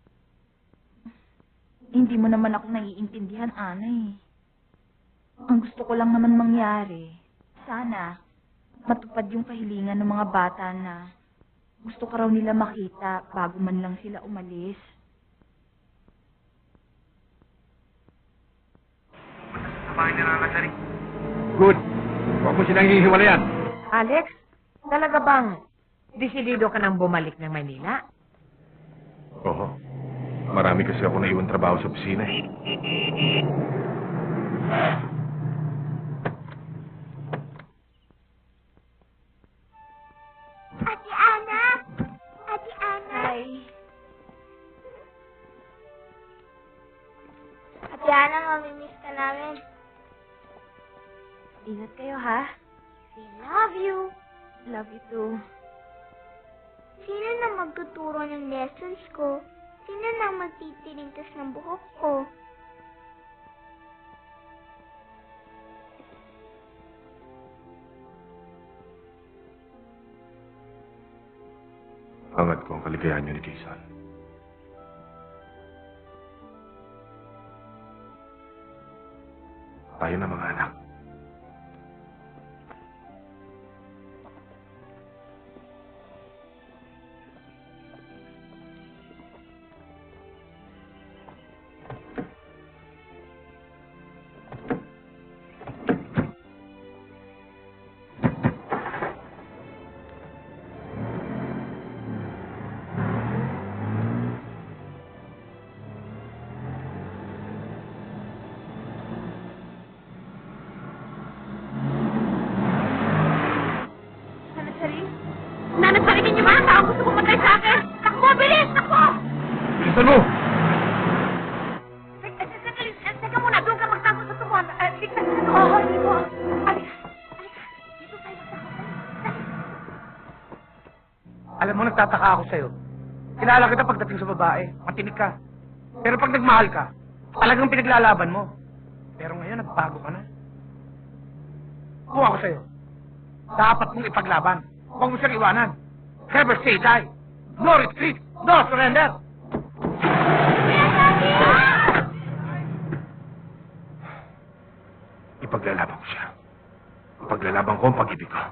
Hindi mo naman ako naiintindihan, Ana eh. Ang gusto ko lang naman mangyari, sana matupad yung kahilingan ng mga bata na gusto ka raw nila makita bago man lang sila umalis. Sa bahay ni Nana Charing. Good. Huwag mo silang hihiwalayan. Alex, talaga bang desidido ka nang bumalik ng Manila? Oo. Marami kasi ako naiwan trabaho sa opisina eh. Ate Ana! Ate Ana! Hi. Ate Ana, mamimiss ka namin. Ingat kayo ha. We love you. Love you too. Sino na magtutulong magtuturo ng lessons ko? Sino nang magtitiligtas ng buhok ko? Hangad ko ang kaligayahan niyo ni Jason. Tayo na mga anak. Nanasarimin niyo ba ang tao gusto pumatay sa akin? Takbo, bilis! Takbo! Bilisan mo! Teka muna, doon ka magtapos sa tubuhan. Ligtas na to. Oo, hindi po. Halika. Dito tayo magtapos. Alam mo, nagtataka ako sa'yo. Kilala kita pagdating sa babae. Matinig ka. Pero pag nagmahal ka, talagang pinaglalaban mo. Pero ngayon, nagbago ka na. Kung ako sa'yo, dapat mong ipaglaban. Huwag mo siyang iwanan. Never say die. No retreat. No surrender. Ipaglalaban ko siya. Ipaglalaban ko ang pag-ibig ko.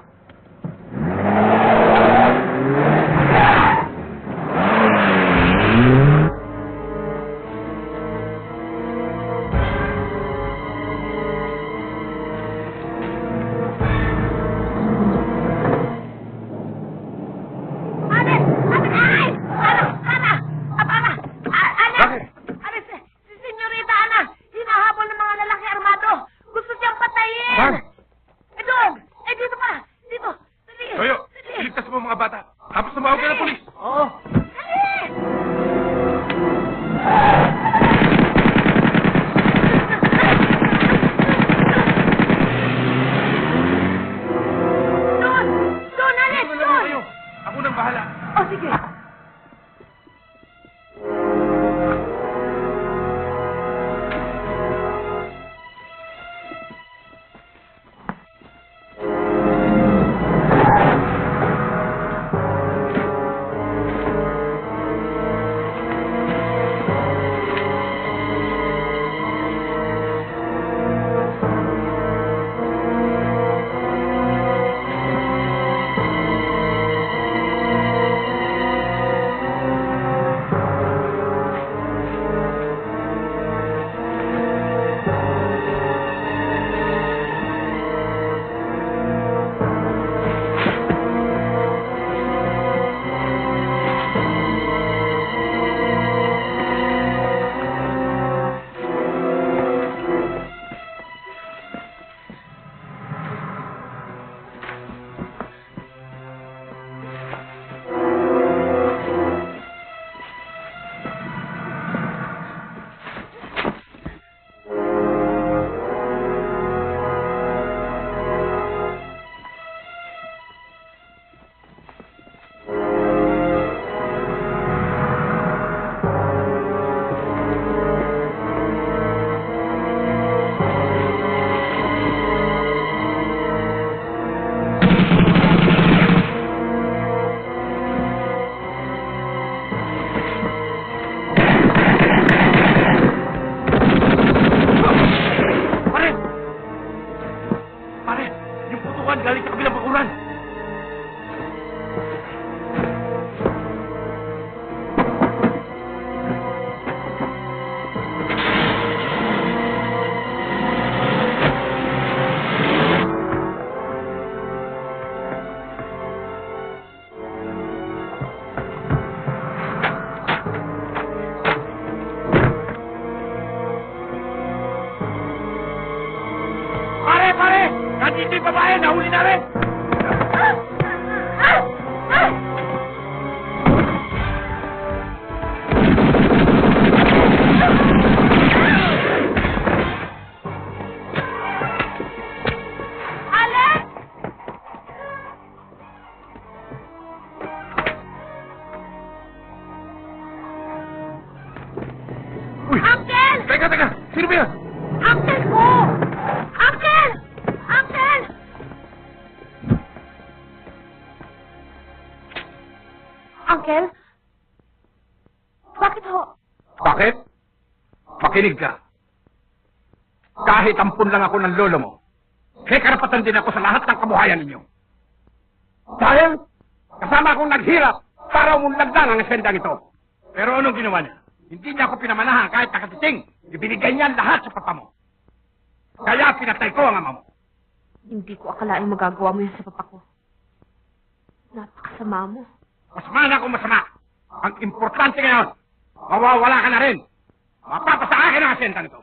Nandito yung babae! Nahuli na rin! Sino ba yun? Uncle ko! Uncle! Uncle! Uncle? Bakit ho? Bakit? Makinig ka. Kahit ampun lang ako ng lolo mo, may karapatan din ako sa lahat ng kabuhayan ninyo. Dahil kasama akong naghirap para umunlad lang ang sendang ito. Pero anong ginawa niya? Hindi niya ako pinamanahan kahit nakatiting. Ibinigay niya lahat sa papa mo. Kaya pinatay ko ang ama mo. Hindi ko akalaing magagawa mo yun sa papa ko. Napakasama mo. Masama na akong masama. Ang importante ngayon, mawawala ka na rin. Mapapasa akin ang sendang ito.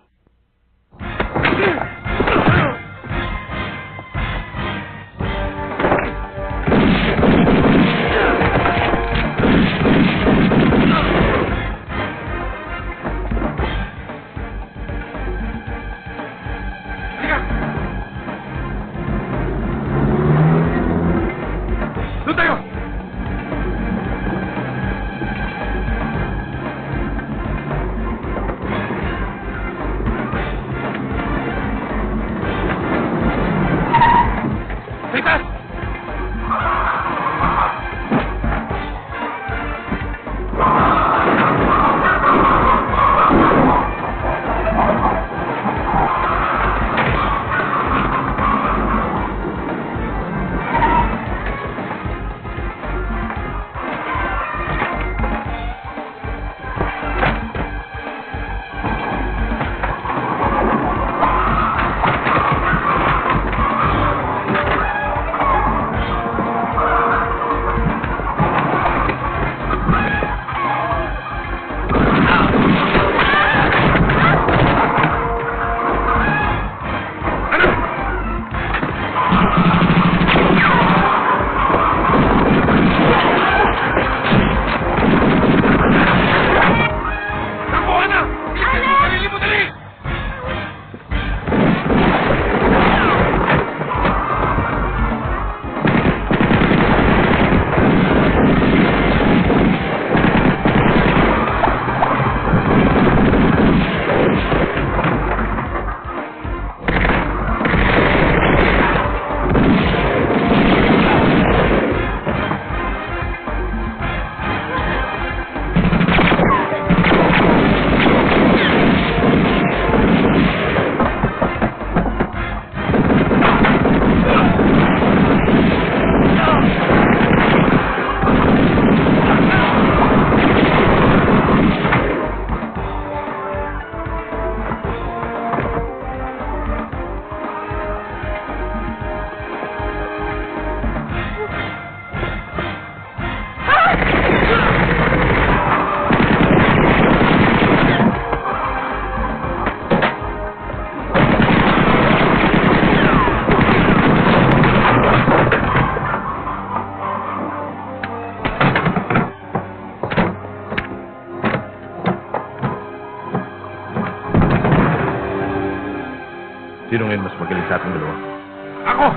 Sino ngayon mas magaling sa ating dalawa? Ako!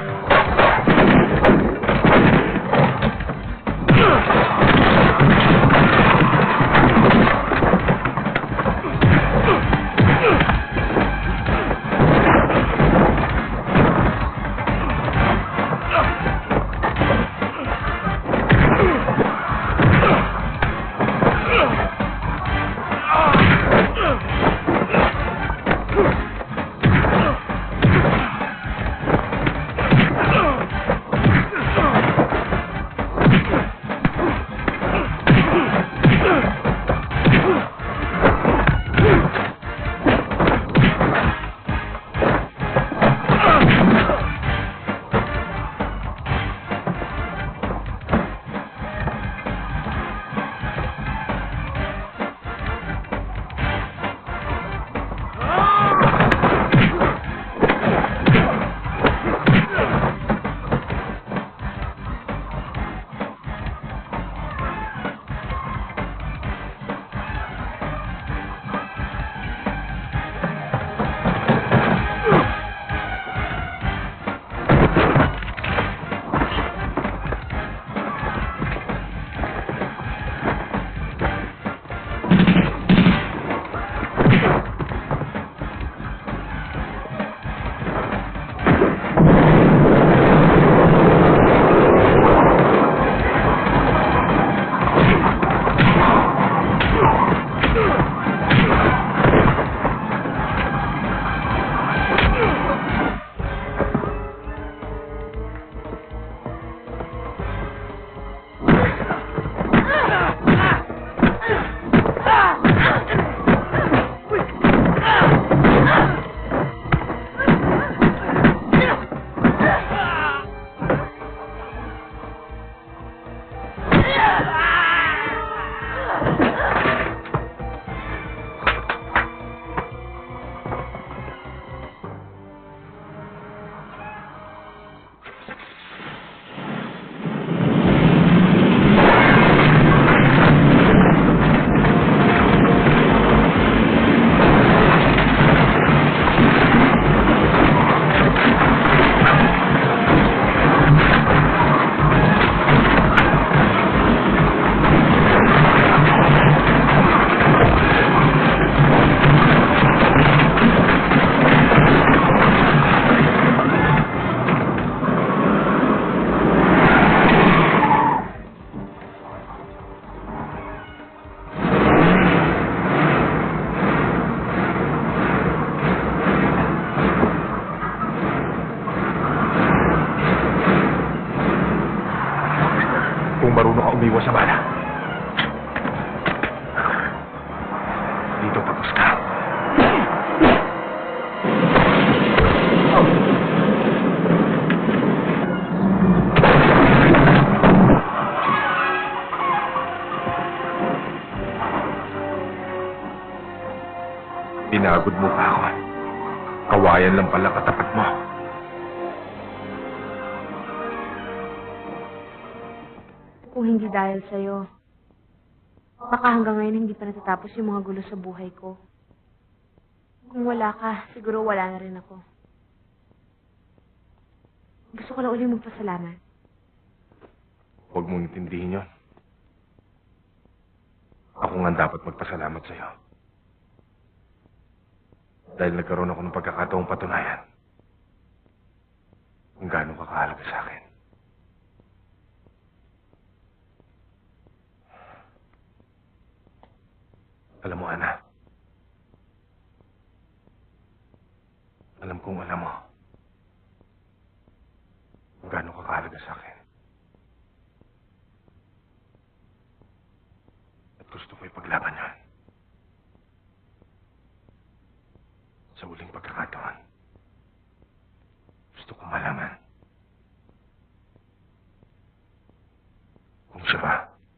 mo sa bala. Dito tapos ka. Binagod mo pa ako. Kawayan lang pala katapat mo. Kung hindi dahil sa'yo, baka hanggang ngayon hindi pa natatapos yung mga gulo sa buhay ko. Kung wala ka, siguro wala na rin ako. Gusto ko lang ulit magpasalamat. Huwag mong intindihin yun. Ako nga dapat magpasalamat sa'yo. Dahil nagkaroon ako ng pagkakataong patunayan kung gaano ka kahalaga sa akin. Alam mo, Ana. Alam kong alam mo kung gaano ka kahalaga sa akin. At gusto ko ipaglaban yun. Sa uling pagkakataon, gusto kong malaman kung siya ba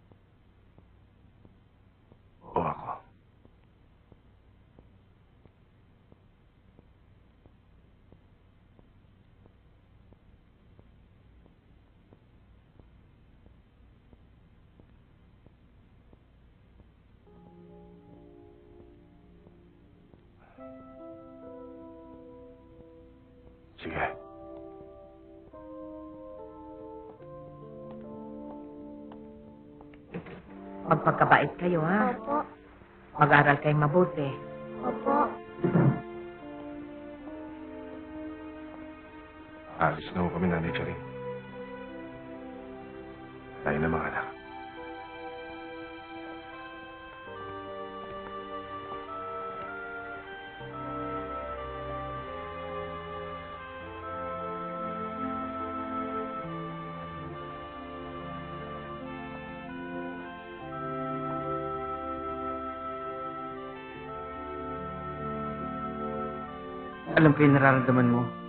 o ako. Sige. Magpagkabait kayo, ha? Opo. Mag-aral kayong mabuti. Opo. Alis na ho kami, Nanay Charing. Tayo na, mga anak. Alam ko yung nararamdaman mo.